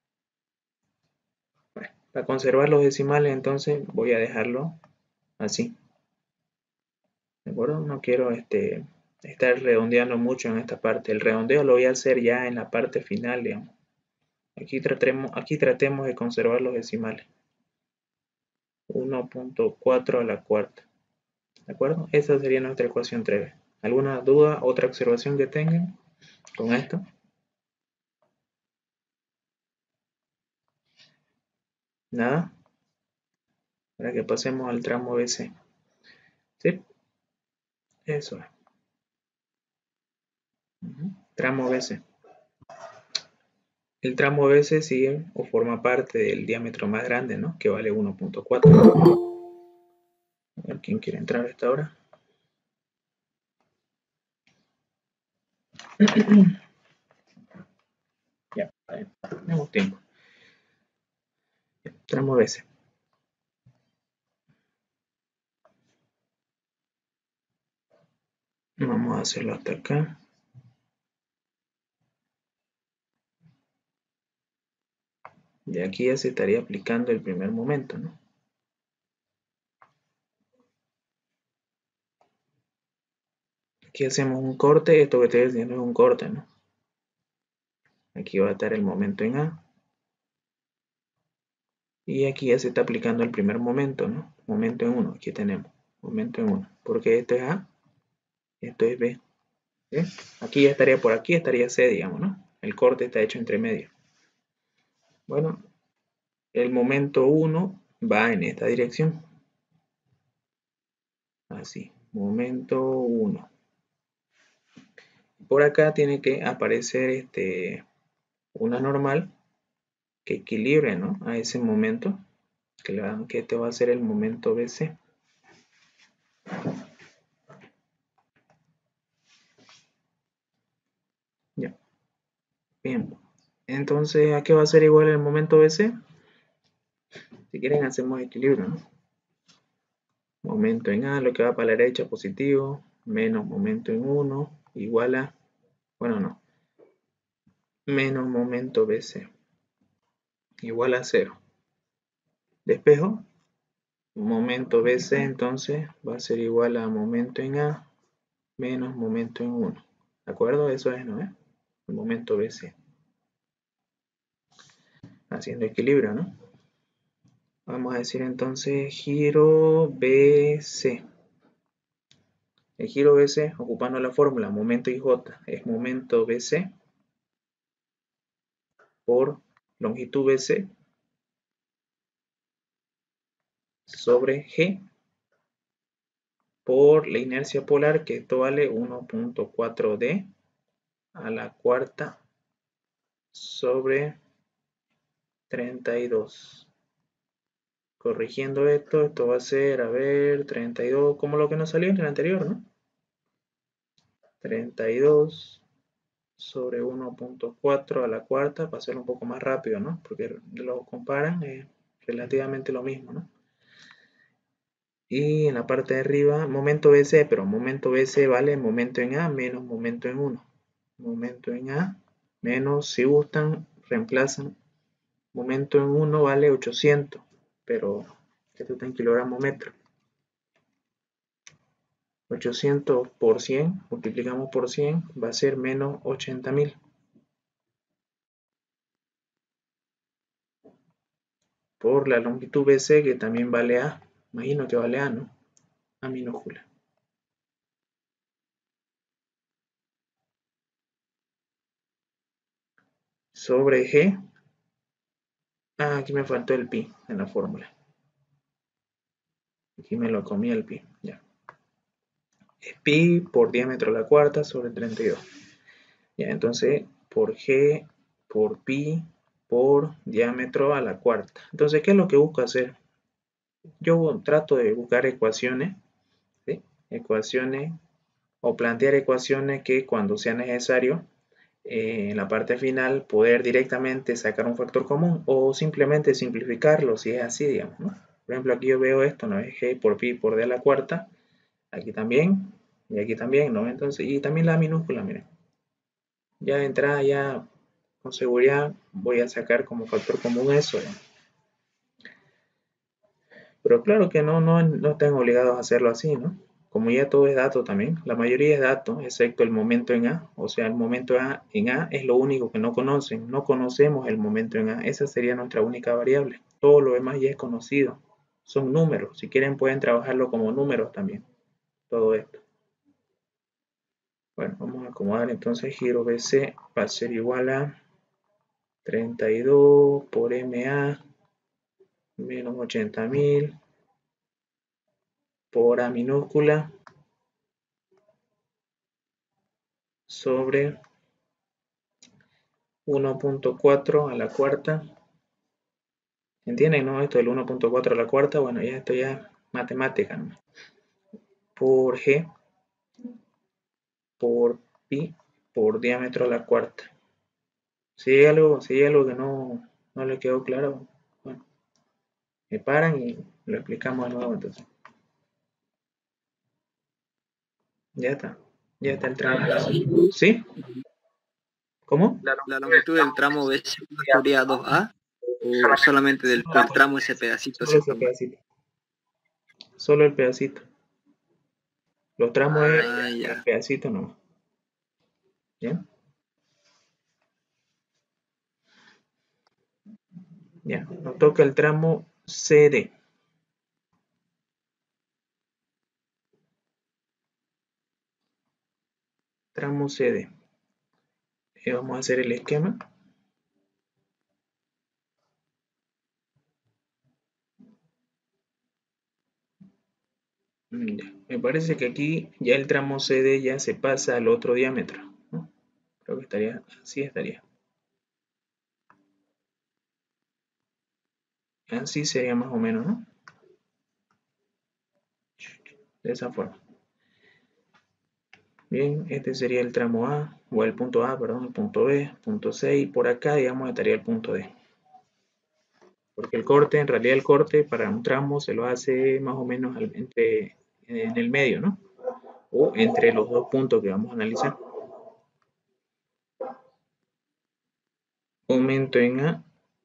Bueno, para conservar los decimales, entonces voy a dejarlo así. ¿De acuerdo? No quiero estar redondeando mucho en esta parte. El redondeo lo voy a hacer ya en la parte final, digamos. Aquí tratemos de conservar los decimales. 1.4 a la cuarta. ¿De acuerdo? Esa sería nuestra ecuación 3b. ¿Alguna duda, otra observación que tengan con esto? ¿Nada? Para que pasemos al tramo BC. ¿Sí? Eso es. Tramo BC. El tramo BC sigue o forma parte del diámetro más grande, ¿no? Que vale 1.4. A ver quién quiere entrar a esta hora. Ya, tenemos tiempo. Tramo BC. Vamos a hacerlo hasta acá. Y aquí ya se estaría aplicando el primer momento, ¿no? Aquí hacemos un corte, esto que estoy diciendo es un corte, ¿no? Aquí va a estar el momento en A. Y aquí ya se está aplicando el primer momento, ¿no? Momento en 1, aquí tenemos. Momento en 1. Porque esto es A, esto es B. ¿Sí? Aquí ya estaría por aquí, estaría C, digamos, ¿no? El corte está hecho entre medio. Bueno, el momento 1 va en esta dirección. Así, momento 1. por acá tiene que aparecer una normal que equilibre, ¿no?, a ese momento, que este va a ser el momento BC. Ya. Bien. Entonces, ¿a qué va a ser igual el momento BC? Si quieren, hacemos equilibrio, ¿no? Momento en A, lo que va para la derecha, positivo, menos momento en 1, igual a, bueno, no, menos momento BC, igual a 0. Despejo, momento BC entonces va a ser igual a momento en A menos momento en 1. ¿De acuerdo? Eso es, ¿no? El momento BC. Haciendo equilibrio, ¿no? Vamos a decir entonces giro BC. El giro BC, ocupando la fórmula momento IJ, es momento BC por longitud BC sobre G por la inercia polar, que esto vale 1.4D a la cuarta sobre 32. Corrigiendo esto va a ser, a ver, 32, como lo que nos salió en el anterior, ¿no? 32 sobre 1.4 a la cuarta, para hacerlo un poco más rápido, ¿no? Porque lo comparan, es relativamente lo mismo, ¿no? Y en la parte de arriba, momento BC, pero momento BC vale momento en A menos momento en 1. Momento en A menos, si gustan, reemplazan. Momento en 1 vale 800, pero esto está en kilogramo metro. 800 por 100, multiplicamos por 100, va a ser menos 80.000. Por la longitud BC, que también vale A. Imagino que vale A, ¿no? A minúscula. Sobre G. Ah, aquí me faltó el pi en la fórmula. Aquí me lo comí el pi, ya. Es pi por diámetro a la cuarta sobre 32. Ya, entonces, por G, por pi, por diámetro a la cuarta. Entonces, ¿qué es lo que busco hacer? Yo trato de buscar ecuaciones, ¿sí? Ecuaciones o plantear ecuaciones que cuando sea necesario, en la parte final, poder directamente sacar un factor común o simplemente simplificarlo si es así, digamos, ¿no? Por ejemplo, aquí yo veo esto, ¿no? Es G por pi por d a la cuarta, aquí también, y aquí también, ¿no? Entonces, y también la minúscula, miren. Ya de entrada, ya con seguridad voy a sacar como factor común eso, ¿no? Pero claro que no están obligados a hacerlo así, ¿no? Como ya todo es dato también, la mayoría es dato, excepto el momento en A, o sea, el momento en A es lo único que no conocen, no conocemos el momento en A, esa sería nuestra única variable, todo lo demás ya es conocido, son números, si quieren pueden trabajarlo como números también, todo esto. Bueno, vamos a acomodar entonces giro BC va a ser igual a 32 por MA menos 80.000 por A minúscula sobre 1.4 a la cuarta. ¿Entienden, no? Esto del 1.4 a la cuarta, bueno, ya esto ya es matemática, ¿no? Por G, por pi, por diámetro a la cuarta. Si hay algo que no le quedó claro, bueno, me paran y lo explicamos de nuevo entonces. Ya está el tramo. ¿Sí? ¿Cómo? La longitud del tramo BC sería 2A o solamente del tramo ese pedacito. Solo ese pedacito. Solo el pedacito. Los tramos es el pedacito nomás. ¿Bien? Ya, nos toca el tramo CD. Tramo CD. Vamos a hacer el esquema. Me parece que aquí ya el tramo CD ya se pasa al otro diámetro, ¿no? Creo que estaría, así estaría. Así sería más o menos, ¿no? De esa forma. Bien, este sería el tramo A, o el punto A, perdón, el punto B, punto C, y por acá, digamos, estaría el punto D. Porque el corte, en realidad el corte para un tramo se lo hace más o menos en el medio, ¿no? O entre los dos puntos que vamos a analizar. Momento en A.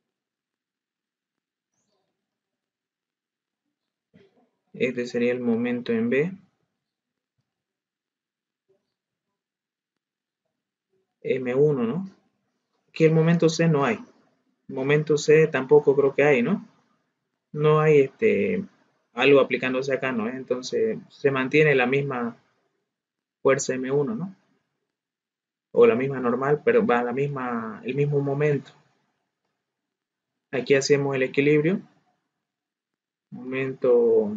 Este sería el momento en B. M1, ¿no? Aquí el momento C no hay. Momento C tampoco creo que hay, ¿no? No hay algo aplicándose acá, ¿no? Entonces se mantiene la misma fuerza M1, ¿no? O la misma normal, pero va a el mismo momento. Aquí hacemos el equilibrio. Momento,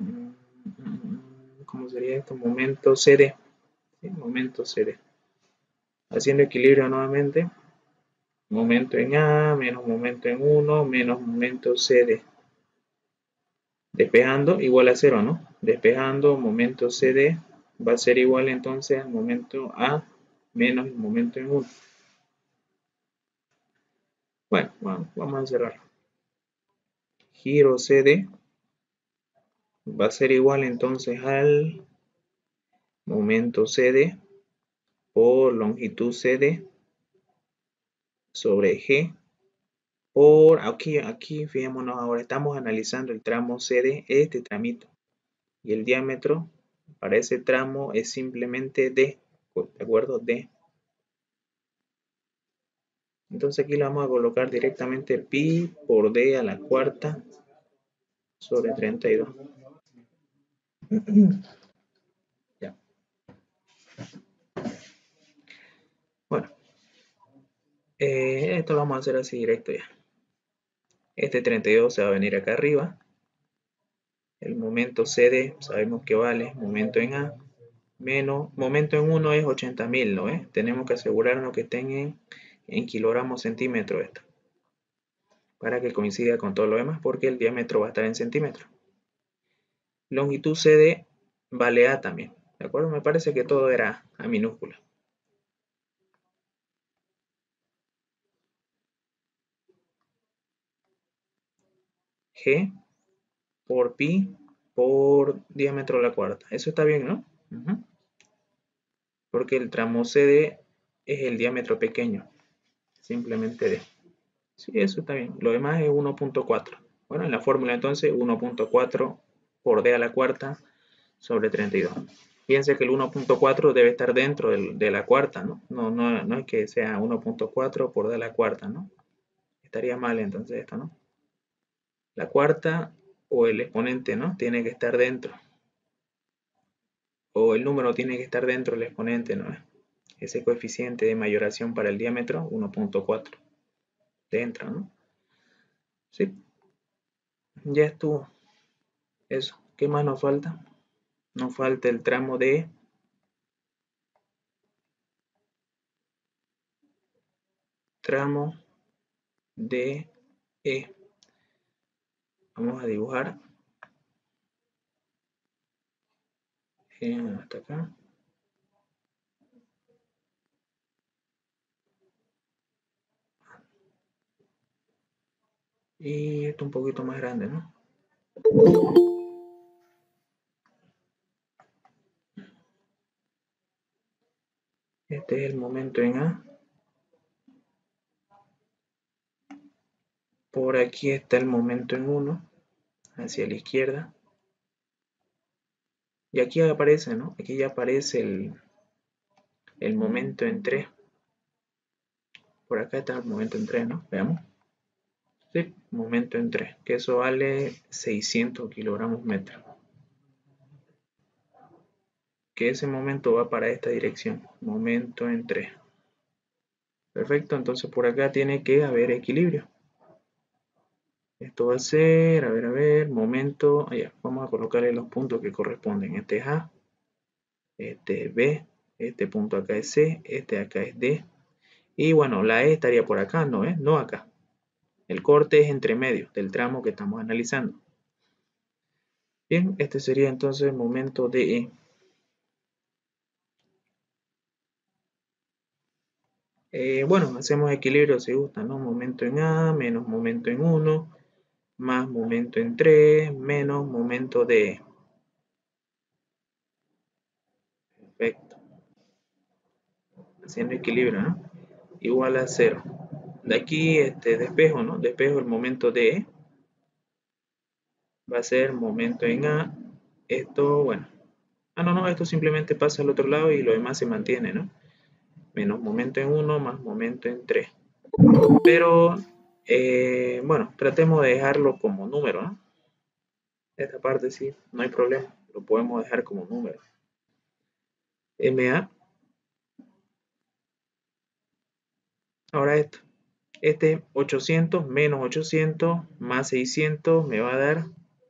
¿cómo sería esto? Momento CD. ¿Sí? Momento CD. Haciendo equilibrio nuevamente. Momento en A, menos momento en 1, menos momento CD. Despejando igual a 0, ¿no? Despejando momento CD va a ser igual entonces al momento A menos el momento en 1. Bueno, vamos a cerrar. Giro CD va a ser igual entonces al momento CD por longitud CD sobre G por aquí fijémonos ahora, estamos analizando el tramo CD, este tramito, y el diámetro para ese tramo es simplemente D, ¿de acuerdo? D. Entonces aquí le vamos a colocar directamente pi por D a la cuarta sobre 32. Ya. Bueno, esto lo vamos a hacer así directo ya. Este 32 se va a venir acá arriba. El momento CD sabemos que vale momento en A menos momento en 1 es 80.000, ¿no? Tenemos que asegurarnos que estén en kilogramos centímetros esto, para que coincida con todo lo demás, porque el diámetro va a estar en centímetros. Longitud CD vale A también, ¿de acuerdo? Me parece que todo era A minúscula. G por pi por diámetro a la cuarta. Eso está bien, ¿no? Porque el tramo CD es el diámetro pequeño, simplemente D. Sí, eso está bien. Lo demás es 1.4. Bueno, en la fórmula entonces 1.4 por D a la cuarta sobre 32. Fíjense que el 1.4 debe estar dentro de la cuarta, ¿no? No es que sea 1.4 por D a la cuarta, ¿no? Estaría mal entonces esto, ¿no? La cuarta o el exponente, ¿no? Tiene que estar dentro. O el número tiene que estar dentro del exponente, ¿no? Ese coeficiente de mayoración para el diámetro, 1.4. Dentro, ¿no? Sí. Ya estuvo. Eso. ¿Qué más nos falta? Nos falta el tramo de E. Vamos a dibujar hasta acá. Y esto un poquito más grande, ¿no? Este es el momento en A. Por aquí está el momento en 1, hacia la izquierda. Y aquí aparece, ¿no? Aquí ya aparece el momento en 3. Por acá está el momento en 3, ¿no? Veamos. Sí, momento en 3, que eso vale 600 kilogramos metro. Que ese momento va para esta dirección, momento en 3. Perfecto, entonces por acá tiene que haber equilibrio. Esto va a ser, a ver, momento, allá, vamos a colocarle los puntos que corresponden. Este es A, este es B, Este punto acá es C, este acá es D. Y bueno, la E estaría por acá, ¿no? No acá. El corte es entre medio del tramo que estamos analizando. Bien, este sería entonces el momento DE. Bueno, hacemos equilibrio si gusta, ¿no? Momento en A, menos momento en 1, más momento en 3, menos momento de... Perfecto. Haciendo equilibrio, ¿no? Igual a 0. De aquí, despejo, ¿no? Despejo el momento de... Va a ser momento en A. Esto, bueno. Ah, no, esto simplemente pasa al otro lado y lo demás se mantiene, ¿no? Menos momento en 1, más momento en 3. Pero, bueno, tratemos de dejarlo como número, ¿no? Esta parte sí, no hay problema. Lo podemos dejar como número. MA. Ahora esto. 800 menos 800 más 600 me va a dar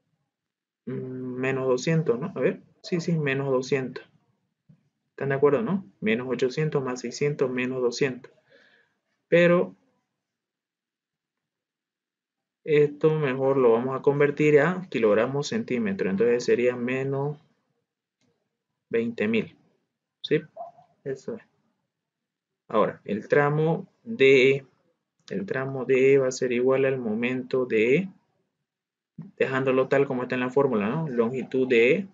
menos 200, ¿no? A ver. Sí, menos 200. ¿Están de acuerdo, no? Menos 800 más 600 menos 200. Pero esto mejor lo vamos a convertir a kilogramos centímetros. Entonces sería menos 20.000. ¿Sí? Eso es. Ahora, el tramo DE va a ser igual al momento de, dejándolo tal como está en la fórmula, ¿no? Longitud de E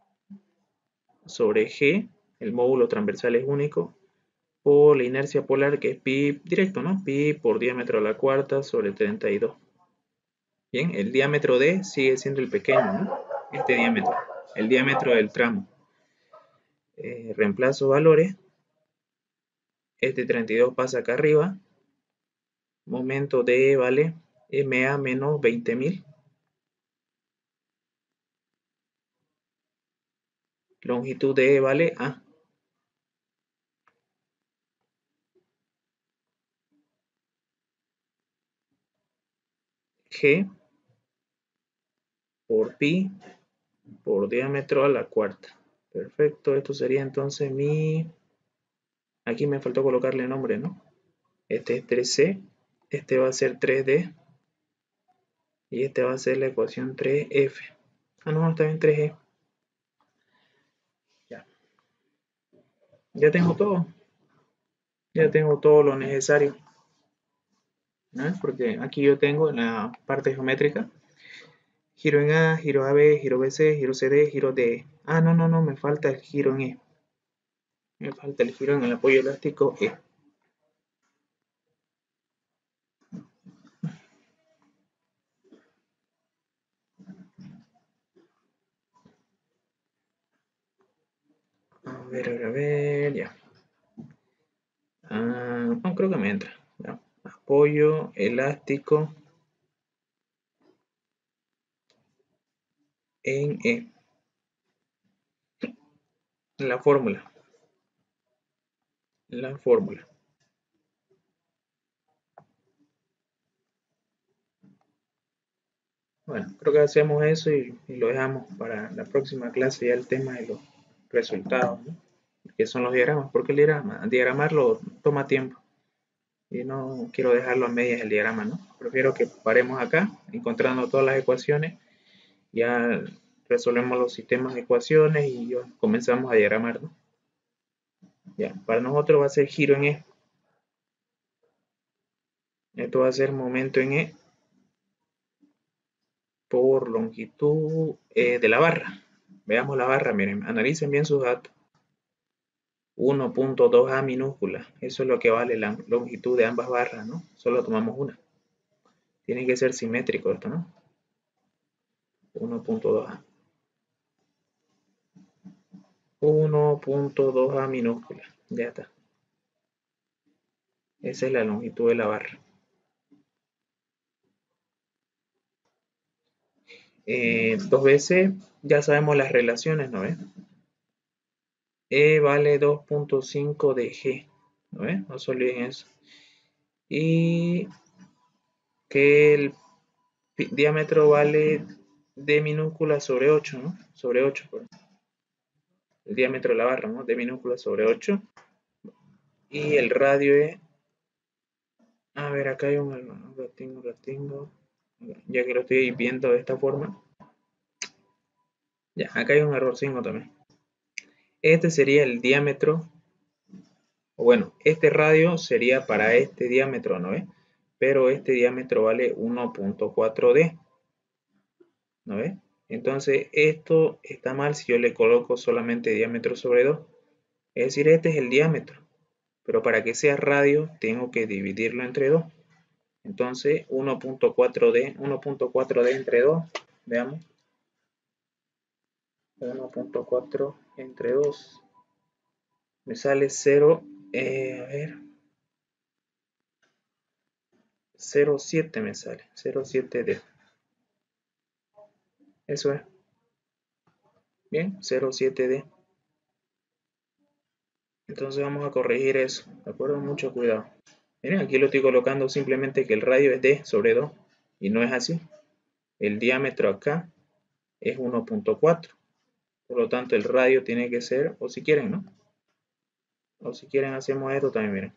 sobre G, el módulo transversal es único, por la inercia polar que es pi directo, ¿no? Pi por diámetro a la cuarta sobre 32. Bien, el diámetro D sigue siendo el pequeño, ¿no? Este diámetro, el diámetro del tramo. Reemplazo valores. Este 32 pasa acá arriba. Momento D vale MA menos 20.000. Longitud de E vale A. G por pi por diámetro a la cuarta. Perfecto, esto sería entonces mi... Aquí me faltó colocarle nombre, ¿no? Este es 3C, este va a ser 3D y este va a ser la ecuación 3F. Ah, no, está bien 3E. Ya tengo todo. Ya tengo todo lo necesario. ¿No? Porque aquí yo tengo en la parte geométrica giro en A, giro AB, giro BC, giro CD, giro D. Ah, no, me falta el giro en E. Me falta el giro en el apoyo elástico E. A ver, ya. No, creo que me entra. Ya. Apoyo elástico en E. La fórmula. La fórmula. Bueno, creo que hacemos eso y lo dejamos para la próxima clase ya el tema de los resultados, ¿no? Que son los diagramas. Porque el diagramarlo toma tiempo. Y no quiero dejarlo a medias el diagrama, ¿no? Prefiero que paremos acá, encontrando todas las ecuaciones, ya resolvemos los sistemas de ecuaciones y ya comenzamos a diagramar, ¿no? Ya, para nosotros va a ser giro en E. Esto va a ser momento en E por longitud de la barra. Veamos la barra, miren, analicen bien sus datos. 1.2A minúscula, eso es lo que vale la longitud de ambas barras, ¿no? Solo tomamos una. Tiene que ser simétrico esto, ¿no? 1.2A. 1.2A minúscula, ya está. Esa es la longitud de la barra. Dos veces ya sabemos las relaciones, ¿no ves? E vale 2.5 de G, ¿no ves? No se olviden eso. Y que el diámetro vale D minúscula sobre 8, ¿no? Sobre 8. el diámetro de la barra, ¿no? D minúscula sobre 8. Y el radio es, a ver, acá hay lo tengo, ya que lo estoy viendo de esta forma. Ya, acá hay un error 5 también. Este sería el diámetro, o bueno, este radio sería para este diámetro, ¿no ves? Pero este diámetro vale 1.4D, ¿no ves? Entonces esto está mal si yo le coloco solamente diámetro sobre 2. Es decir, este es el diámetro, pero para que sea radio tengo que dividirlo entre 2. Entonces 1.4D entre 2, veamos. 1.4 entre 2 me sale 0, a ver, 0.7 me sale, 0.7D. Eso es. Bien, 0.7D. Entonces vamos a corregir eso, ¿de acuerdo? Mucho cuidado. Miren, aquí lo estoy colocando simplemente que el radio es D sobre 2 y no es así. El diámetro acá es 1.4. Por lo tanto, el radio tiene que ser, o si quieren, ¿no? O si quieren hacemos esto también, miren.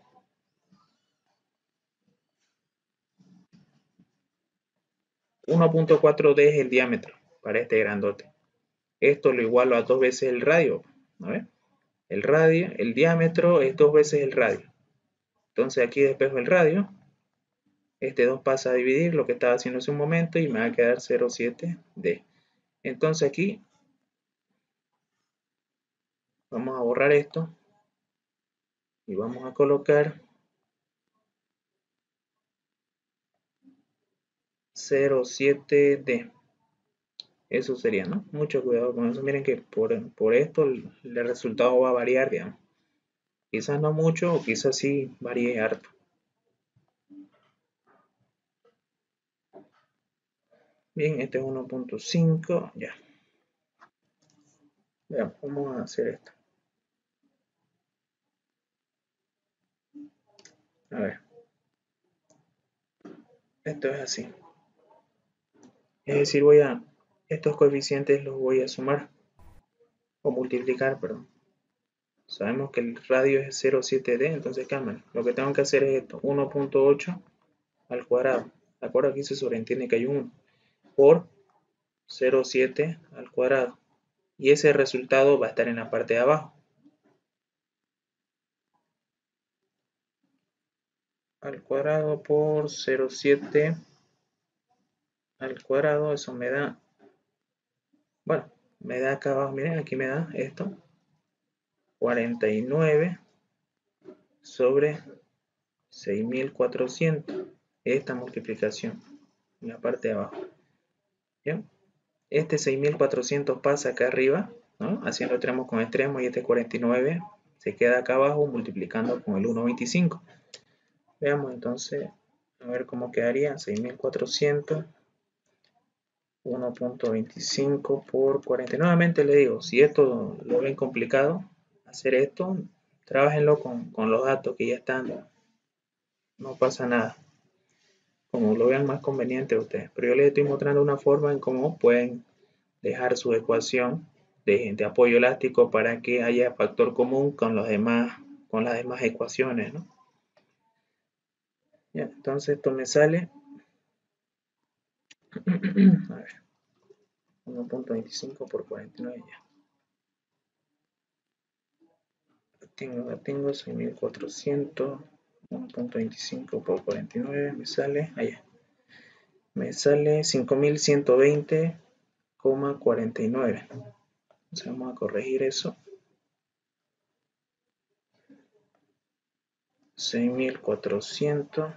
1.4D es el diámetro para este grandote. Esto lo igualo a 2 veces el radio, ¿no ves? El radio, el diámetro es 2 veces el radio. Entonces aquí despejo el radio. Este 2 pasa a dividir lo que estaba haciendo hace un momento y me va a quedar 0.7D. Entonces aquí vamos a borrar esto y vamos a colocar 0.7D. Eso sería, ¿no? Mucho cuidado con eso. Miren que por esto el resultado va a variar, digamos. Quizás no mucho o quizás sí varíe harto. Bien, este es 1.5, ya. Veamos, vamos a hacer esto. A ver. Esto es así. Es decir, estos coeficientes los voy a sumar o multiplicar, perdón. Sabemos que el radio es 0.7D, entonces cámara. Lo que tengo que hacer es esto, 1.8 al cuadrado. ¿De acuerdo? Aquí se sobreentiende que hay un 1 por 0.7 al cuadrado. Y ese resultado va a estar en la parte de abajo. Al cuadrado por 0.7 al cuadrado, eso me da, bueno, me da acá abajo, miren, aquí me da esto, 49 sobre 6400, esta multiplicación en la parte de abajo. ¿Bien? Este 6400 pasa acá arriba, ¿no? Haciendo extremo con extremo, y este 49 se queda acá abajo multiplicando con el 1.25. Veamos entonces, a ver cómo quedaría, 6400, 1.25 por 40. Nuevamente le digo, si esto lo ven complicado, hacer esto, trabajenlo con los datos que ya están, no pasa nada, como lo vean más conveniente ustedes. Pero yo les estoy mostrando una forma en cómo pueden dejar su ecuación de apoyo elástico para que haya factor común con las demás ecuaciones, ¿no? Ya, entonces esto me sale a ver, 1.25 por 49 ya. La tengo 6400, 1.25 por 49 me sale, allá, me sale 5120,49. Entonces vamos a corregir eso. 6400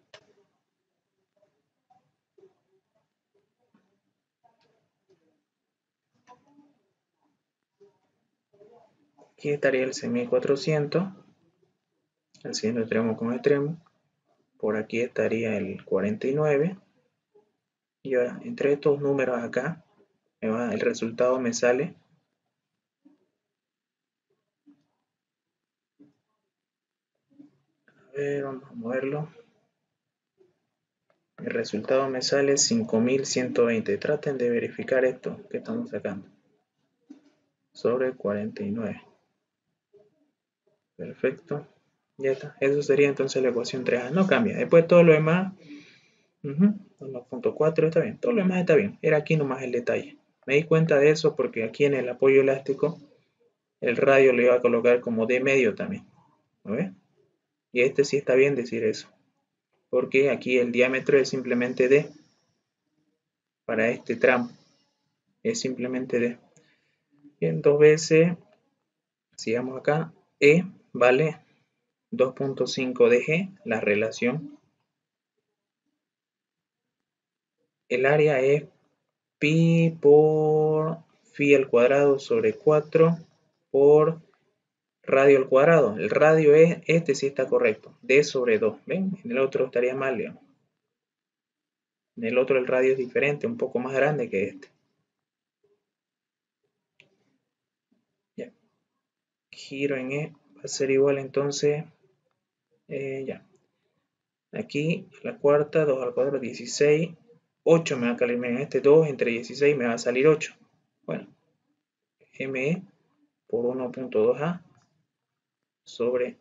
aquí estaría el 6400 haciendo extremo con extremo. Por aquí estaría el 49 y ahora entre estos números acá el resultado me sale a ver, vamos a moverlo. El resultado me sale 5120. Traten de verificar esto que estamos sacando. sobre 49. Perfecto. Ya está. Eso sería entonces la ecuación 3A. No cambia. Después todo lo demás. 1.4 está bien. Todo lo demás está bien. Era aquí nomás el detalle. Me di cuenta de eso porque aquí en el apoyo elástico el radio lo iba a colocar como D medio también. ¿No ves? Y este sí está bien decir eso. Porque aquí el diámetro es simplemente D. Para este tramo. Es simplemente D. Bien, 2 veces. Sigamos acá. E vale 2.5 de G, la relación. El área es pi por phi al cuadrado sobre 4 por radio al cuadrado. El radio es, este sí está correcto, d sobre 2. ¿Ven? En el otro estaría mal, digamos. En el otro el radio es diferente, un poco más grande que este. Ya. Giro en E va a ser igual entonces, ya. Aquí la cuarta, 2 al cuadrado, 16. 8 me va a salir, en este 2 entre 16 me va a salir 8. Bueno, ME por 1.2A sobre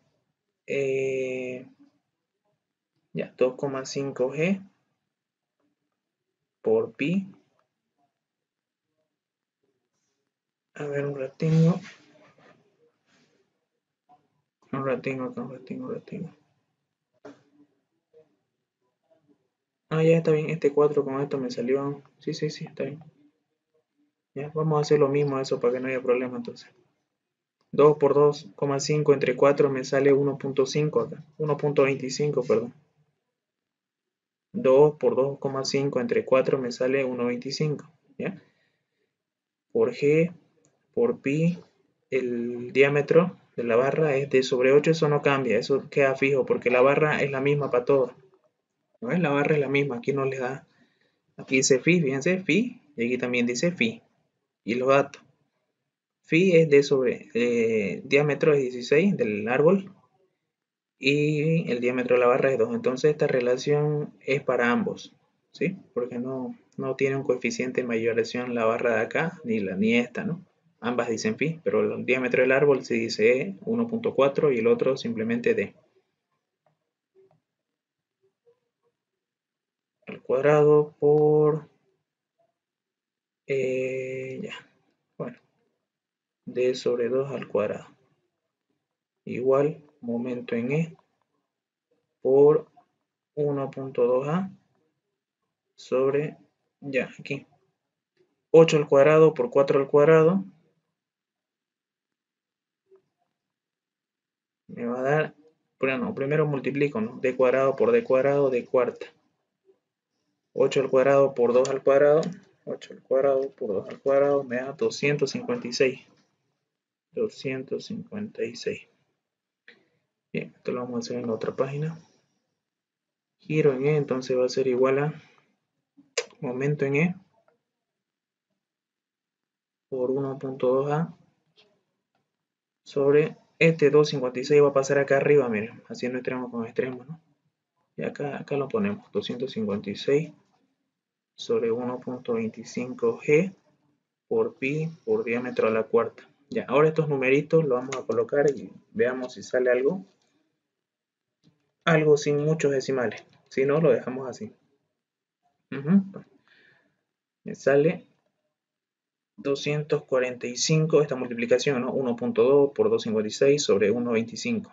ya 2,5G por pi. A ver, un ratingo. Un ratingo. Ah, ya está bien. Este 4 con esto me salió. Sí, está bien. Ya, vamos a hacer lo mismo eso para que no haya problema entonces. 2 por 2,5 entre 4 me sale 1.5 acá. 1.25, perdón. 2 por 2,5 entre 4 me sale 1.25. ¿Ya? Por G, por pi, el diámetro de la barra es d sobre 8. Eso no cambia, eso queda fijo porque la barra es la misma para todos. ¿No es? La barra es la misma, aquí no les da. Aquí dice phi, fíjense, phi, y aquí también dice phi. Y los datos. Phi es d sobre, diámetro es 16 del árbol y el diámetro de la barra es 2. Entonces esta relación es para ambos, ¿sí? Porque no tiene un coeficiente de mayoración la barra de acá, ni esta, ¿no? Ambas dicen phi, pero el diámetro del árbol se dice 1.4 y el otro simplemente d. Al cuadrado por... ya, bueno, d sobre 2 al cuadrado. Igual, momento en E por 1.2A sobre, ya, aquí. 8 al cuadrado por 4 al cuadrado me va a dar, bueno, primero multiplico, ¿no? D cuadrado por D cuadrado, D cuarta. 8 al cuadrado por 2 al cuadrado, 8 al cuadrado por 2 al cuadrado me da 256. 256. Bien, esto lo vamos a hacer en la otra página. Giro en E, entonces va a ser igual a momento en E por 1.2A sobre este 256 va a pasar acá arriba, miren, haciendo extremo con extremo, ¿no? Y acá lo ponemos, 256 sobre 1.25G por pi por diámetro a la cuarta. Ya, ahora estos numeritos los vamos a colocar y veamos si sale algo. Algo sin muchos decimales. Si no, lo dejamos así. Me sale 245 esta multiplicación, ¿no? 1.2 por 256 sobre 1.25.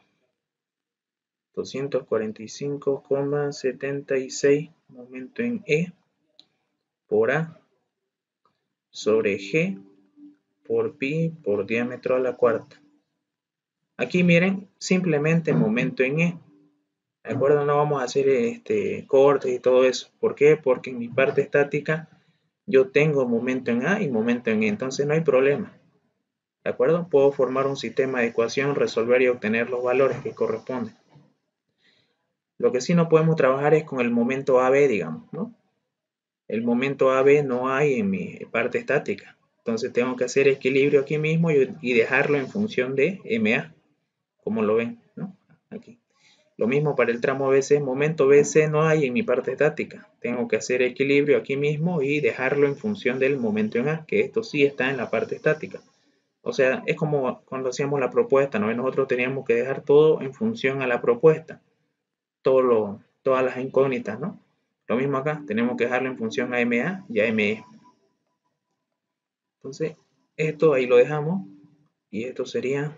245,76 momento en E por A sobre G por pi por diámetro a la cuarta. Aquí miren, simplemente momento en E. ¿De acuerdo? No vamos a hacer cortes y todo eso. ¿Por qué? Porque en mi parte estática yo tengo momento en A y momento en E. Entonces no hay problema. ¿De acuerdo? Puedo formar un sistema de ecuación, resolver y obtener los valores que corresponden. Lo que sí no podemos trabajar es con el momento AB, digamos, ¿no? El momento AB no hay en mi parte estática. Entonces tengo que hacer equilibrio aquí mismo y dejarlo en función de MA, como lo ven, ¿no? Aquí. Lo mismo para el tramo BC, momento BC no hay en mi parte estática. Tengo que hacer equilibrio aquí mismo y dejarlo en función del momento en A, que esto sí está en la parte estática. O sea, es como cuando hacíamos la propuesta, ¿no? Nosotros teníamos que dejar todo en función a la propuesta, todas las incógnitas, ¿no? Lo mismo acá, tenemos que dejarlo en función a MA y a ME. Entonces, esto ahí lo dejamos y esto sería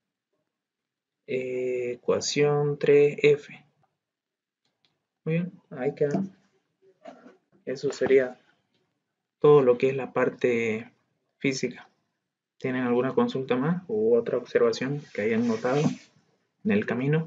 ecuación 3F. Muy bien, ahí queda. Eso sería todo lo que es la parte física. ¿Tienen alguna consulta más u otra observación que hayan notado en el camino?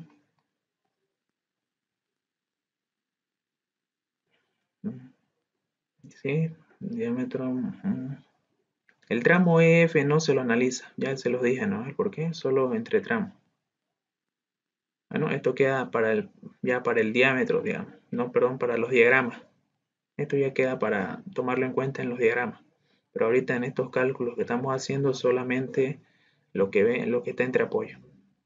Sí, diámetro. El tramo EF no se lo analiza, ya se los dije, ¿no? ¿El por qué? Solo entre tramos. Bueno, esto queda ya para el diámetro, digamos. No, perdón, para los diagramas. Esto ya queda para tomarlo en cuenta en los diagramas. Pero ahorita en estos cálculos que estamos haciendo solamente lo que está entre apoyo.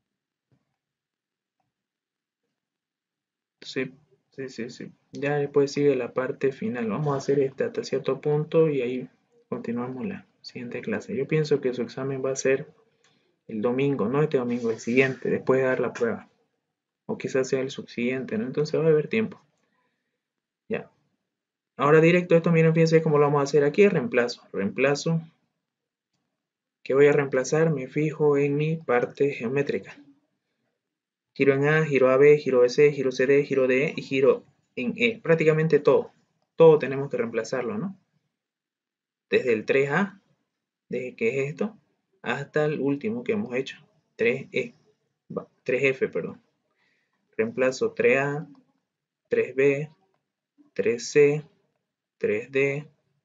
Sí, sí. Ya después sigue la parte final. Vamos a hacer este hasta cierto punto y ahí continuamos la siguiente clase. Yo pienso que su examen va a ser el domingo, no este domingo, el siguiente, después de dar la prueba. O quizás sea el subsiguiente, ¿no? Entonces va a haber tiempo. Ya. Ahora directo esto, miren, fíjense cómo lo vamos a hacer aquí, reemplazo. Reemplazo. ¿Qué voy a reemplazar? Me fijo en mi parte geométrica. Giro en A, giro AB, giro BC, giro CD, giro DE y giro en E. Prácticamente todo. Todo tenemos que reemplazarlo, ¿no? Desde el 3A, desde que es esto, hasta el último que hemos hecho. 3E. 3F, perdón. Reemplazo 3A, 3B, 3C, 3D,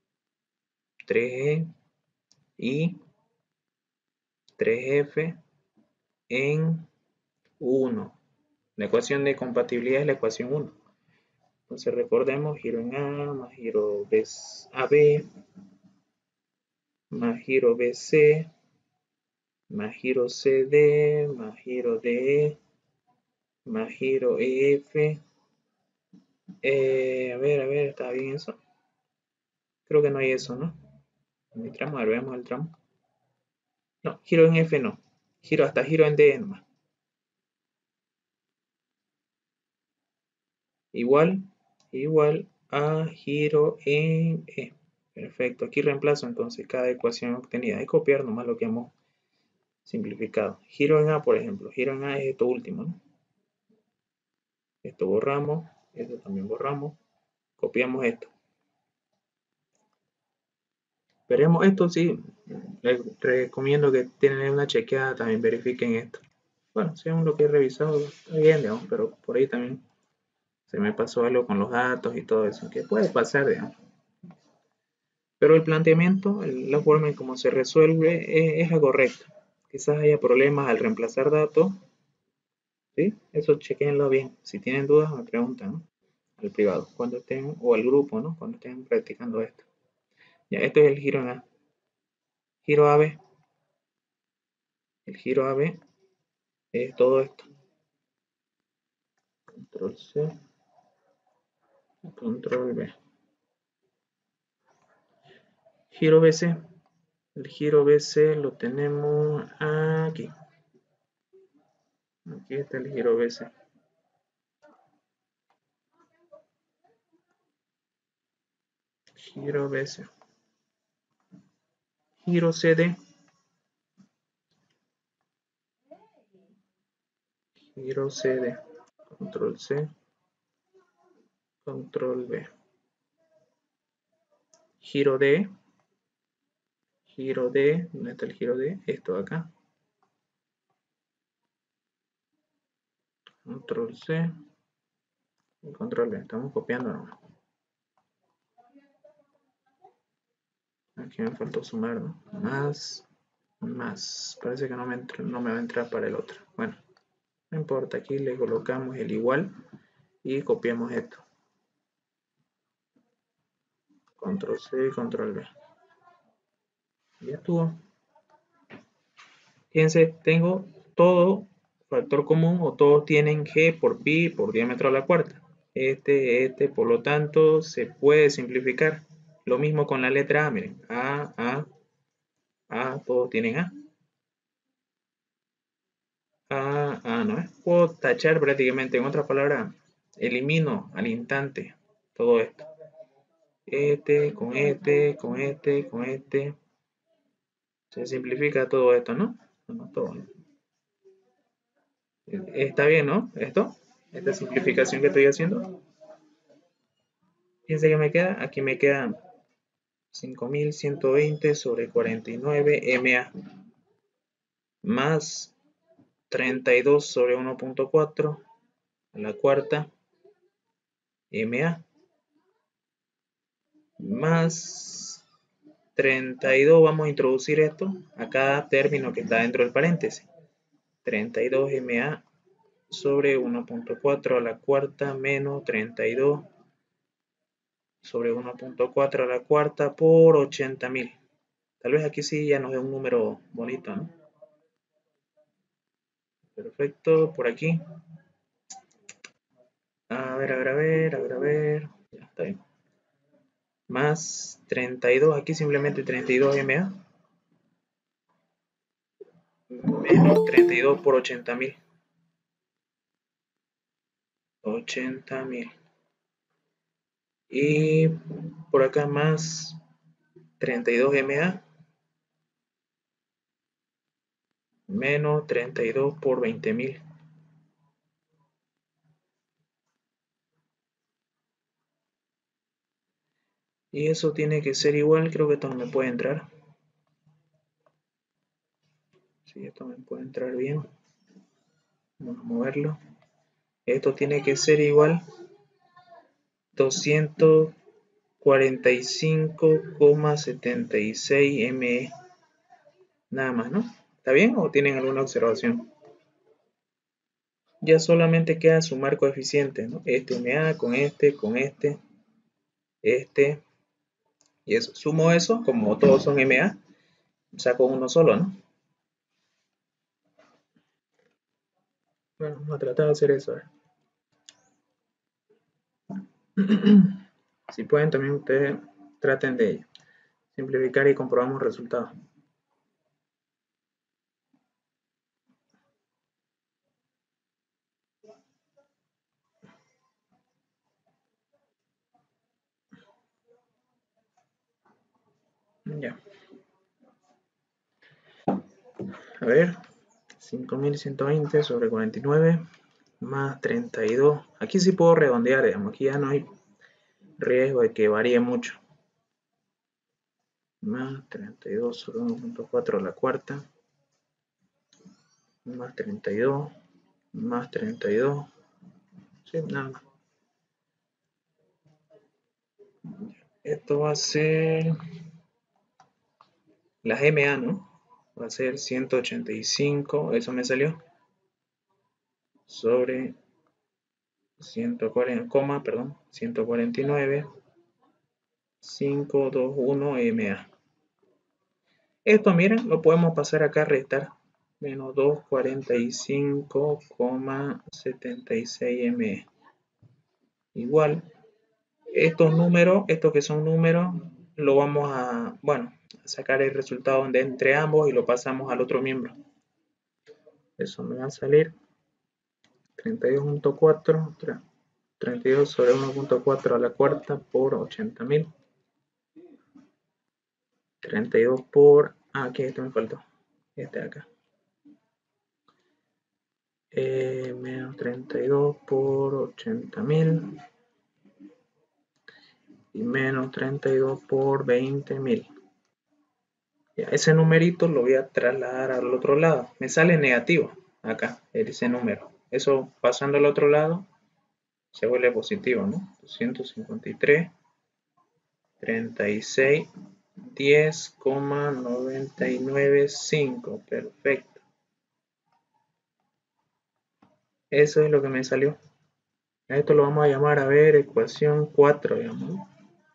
3E y 3F en 1. La ecuación de compatibilidad es la ecuación 1. Entonces recordemos, giro en A, más giro AB, más giro BC, más giro CD, más giro DE, más giro EF. A ver, ¿está bien eso? Creo que no hay eso, ¿no? Mi tramo, a ver, veamos el tramo. No, giro en F no. Hasta giro en DE nomás. Igual a giro en E. Perfecto, aquí reemplazo entonces cada ecuación obtenida. Hay que copiar nomás lo que hemos simplificado. Giro en A, por ejemplo. Giro en A es esto último, ¿no? Esto borramos, esto también borramos. Copiamos esto. Veremos esto, sí. Les recomiendo que tienen una chequeada, también verifiquen esto. Bueno, según lo que he revisado, está bien, digamos, pero por ahí también se me pasó algo con los datos y todo eso, que puede pasar, digamos. Pero el planteamiento, la forma en cómo se resuelve es la correcta. Quizás haya problemas al reemplazar datos, ¿sí? Eso chequenlo bien. Si tienen dudas, me preguntan, ¿no? Al privado, cuando estén, o al grupo, ¿no? Cuando estén practicando esto. Ya, esto es el giro en A. Giro AB. El giro AB es todo esto. Control C, Control V. Giro BC. El giro BC lo tenemos aquí. Aquí está el giro BC. Giro BC. Giro CD. Giro CD. Control C. Control V. Giro D. Giro D. ¿Dónde está el giro D? Esto de acá. Control C. Y Control V. Estamos copiando nomás. Aquí me faltó sumar, ¿no? Más. Parece que no me va a entrar para el otro. Bueno, no importa. Aquí le colocamos el igual y copiamos esto. Control C y Control V. Ya estuvo. Fíjense, tengo todo factor común o todos tienen G por pi por diámetro a la cuarta. Por lo tanto, se puede simplificar. Lo mismo con la letra A, miren. A, todos tienen A. ¿no? Puedo tachar prácticamente, en otras palabras, elimino al instante todo esto. Con este. Se simplifica todo esto, ¿no? No, todo, ¿no? Está bien, ¿no? Esta simplificación que estoy haciendo. Fíjense que me queda, aquí me queda 5120 sobre 49 MA más 32 sobre 1.4 a la cuarta MA más 32, vamos a introducir esto a cada término que está dentro del paréntesis. 32 MA sobre 1.4 a la cuarta menos 32 sobre 1.4 a la cuarta por 80.000. Tal vez aquí sí ya nos dé un número bonito, ¿no? Perfecto, por aquí. A ver. Ya está bien. Más 32, aquí simplemente 32 MA. Menos 32 por 80.000. 80.000. Y por acá más 32 MA. Menos 32 por 20.000. Y eso tiene que ser igual, creo que esto no me puede entrar. Sí, esto me puede entrar bien. Vamos a moverlo. Esto tiene que ser igual 245,76 ME. Nada más, ¿no? ¿Está bien o tienen alguna observación? Ya solamente queda sumar coeficientes, ¿no? Este MA con este, este. Y eso. Sumo eso, como todos son MA, saco uno solo, ¿no? Bueno, vamos a tratar de hacer eso. Si pueden, también ustedes traten de simplificar y comprobamos resultados. Ya. A ver, 5120 sobre 49 más 32. Aquí sí puedo redondear, digamos, aquí ya no hay riesgo de que varíe mucho. Más 32 sobre 1.4 a la cuarta. Más 32. Más 32. Sí, nada más. Esto va a ser las MA, ¿no? Va a ser 185, eso me salió. Sobre 149, 521 MA. Esto, miren, lo podemos pasar acá a restar. Menos 245,76 ME. Igual, estos números, estos que son números, lo vamos a, bueno, a sacar el resultado de entre ambos y lo pasamos al otro miembro. Eso me va a salir 32.4, 32 sobre 1.4 a la cuarta por 80.000. 32 por, aquí este me faltó, este de acá. Menos 32 por 80.000 y menos 32 por 20.000. Ese numerito lo voy a trasladar al otro lado. Me sale negativo acá, ese número. Eso pasando al otro lado se vuelve positivo, ¿no? 253, 36, 10,995. Perfecto. Eso es lo que me salió. A esto lo vamos a llamar, a ver, ecuación 4, digamos.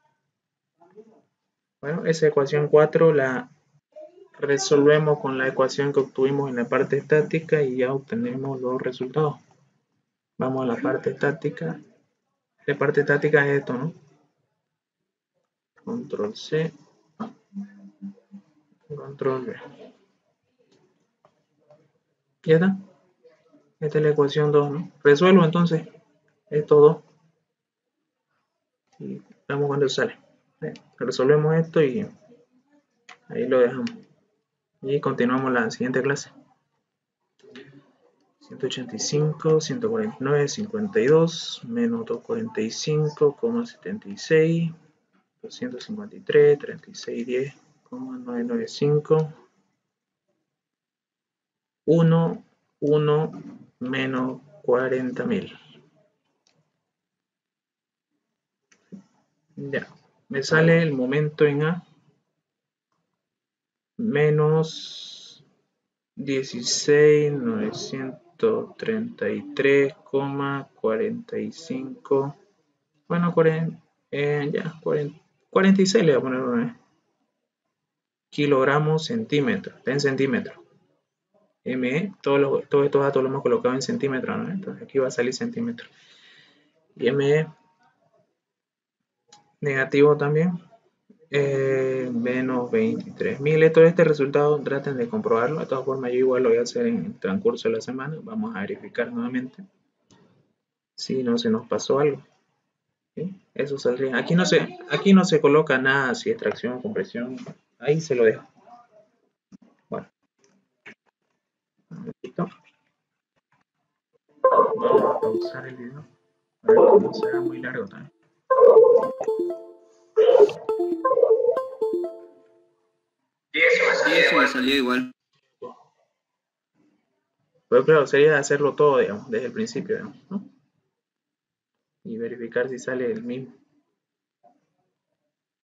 Bueno, esa ecuación 4 la resolvemos con la ecuación que obtuvimos en la parte estática y ya obtenemos los resultados. Vamos a la parte estática. La parte estática es esto, ¿no? Control C, Control V. ¿Ya está? Esta es la ecuación 2, ¿no? Resuelvo entonces esto 2 y veamos cuándo sale. Resolvemos esto y ahí lo dejamos. Y continuamos la siguiente clase. 185, 149, 52, menos 245,76, 253, 3610,995, 1, 1, menos 40.000. Ya, me sale el momento en A, menos 16.933,45. Bueno, 40, ya, 46 le voy a poner una vez. Kilogramos centímetros, está en centímetros. ME, todos estos datos los hemos colocado en centímetros, ¿no? Entonces aquí va a salir centímetros. Y ME negativo también, menos 23.000. Este resultado traten de comprobarlo. De todas formas, yo igual lo voy a hacer en el transcurso de la semana. Vamos a verificar nuevamente si no se nos pasó algo. ¿Sí? Eso saldría. Aquí no se coloca nada, si extracción, compresión. Ahí se lo dejo. Bueno, listo. Vamos a pausar el video. A ver que no será muy largo también. Sí, eso me salió igual. Pero claro, sería hacerlo todo, digamos, desde el principio, digamos, ¿no? Y verificar si sale el mismo.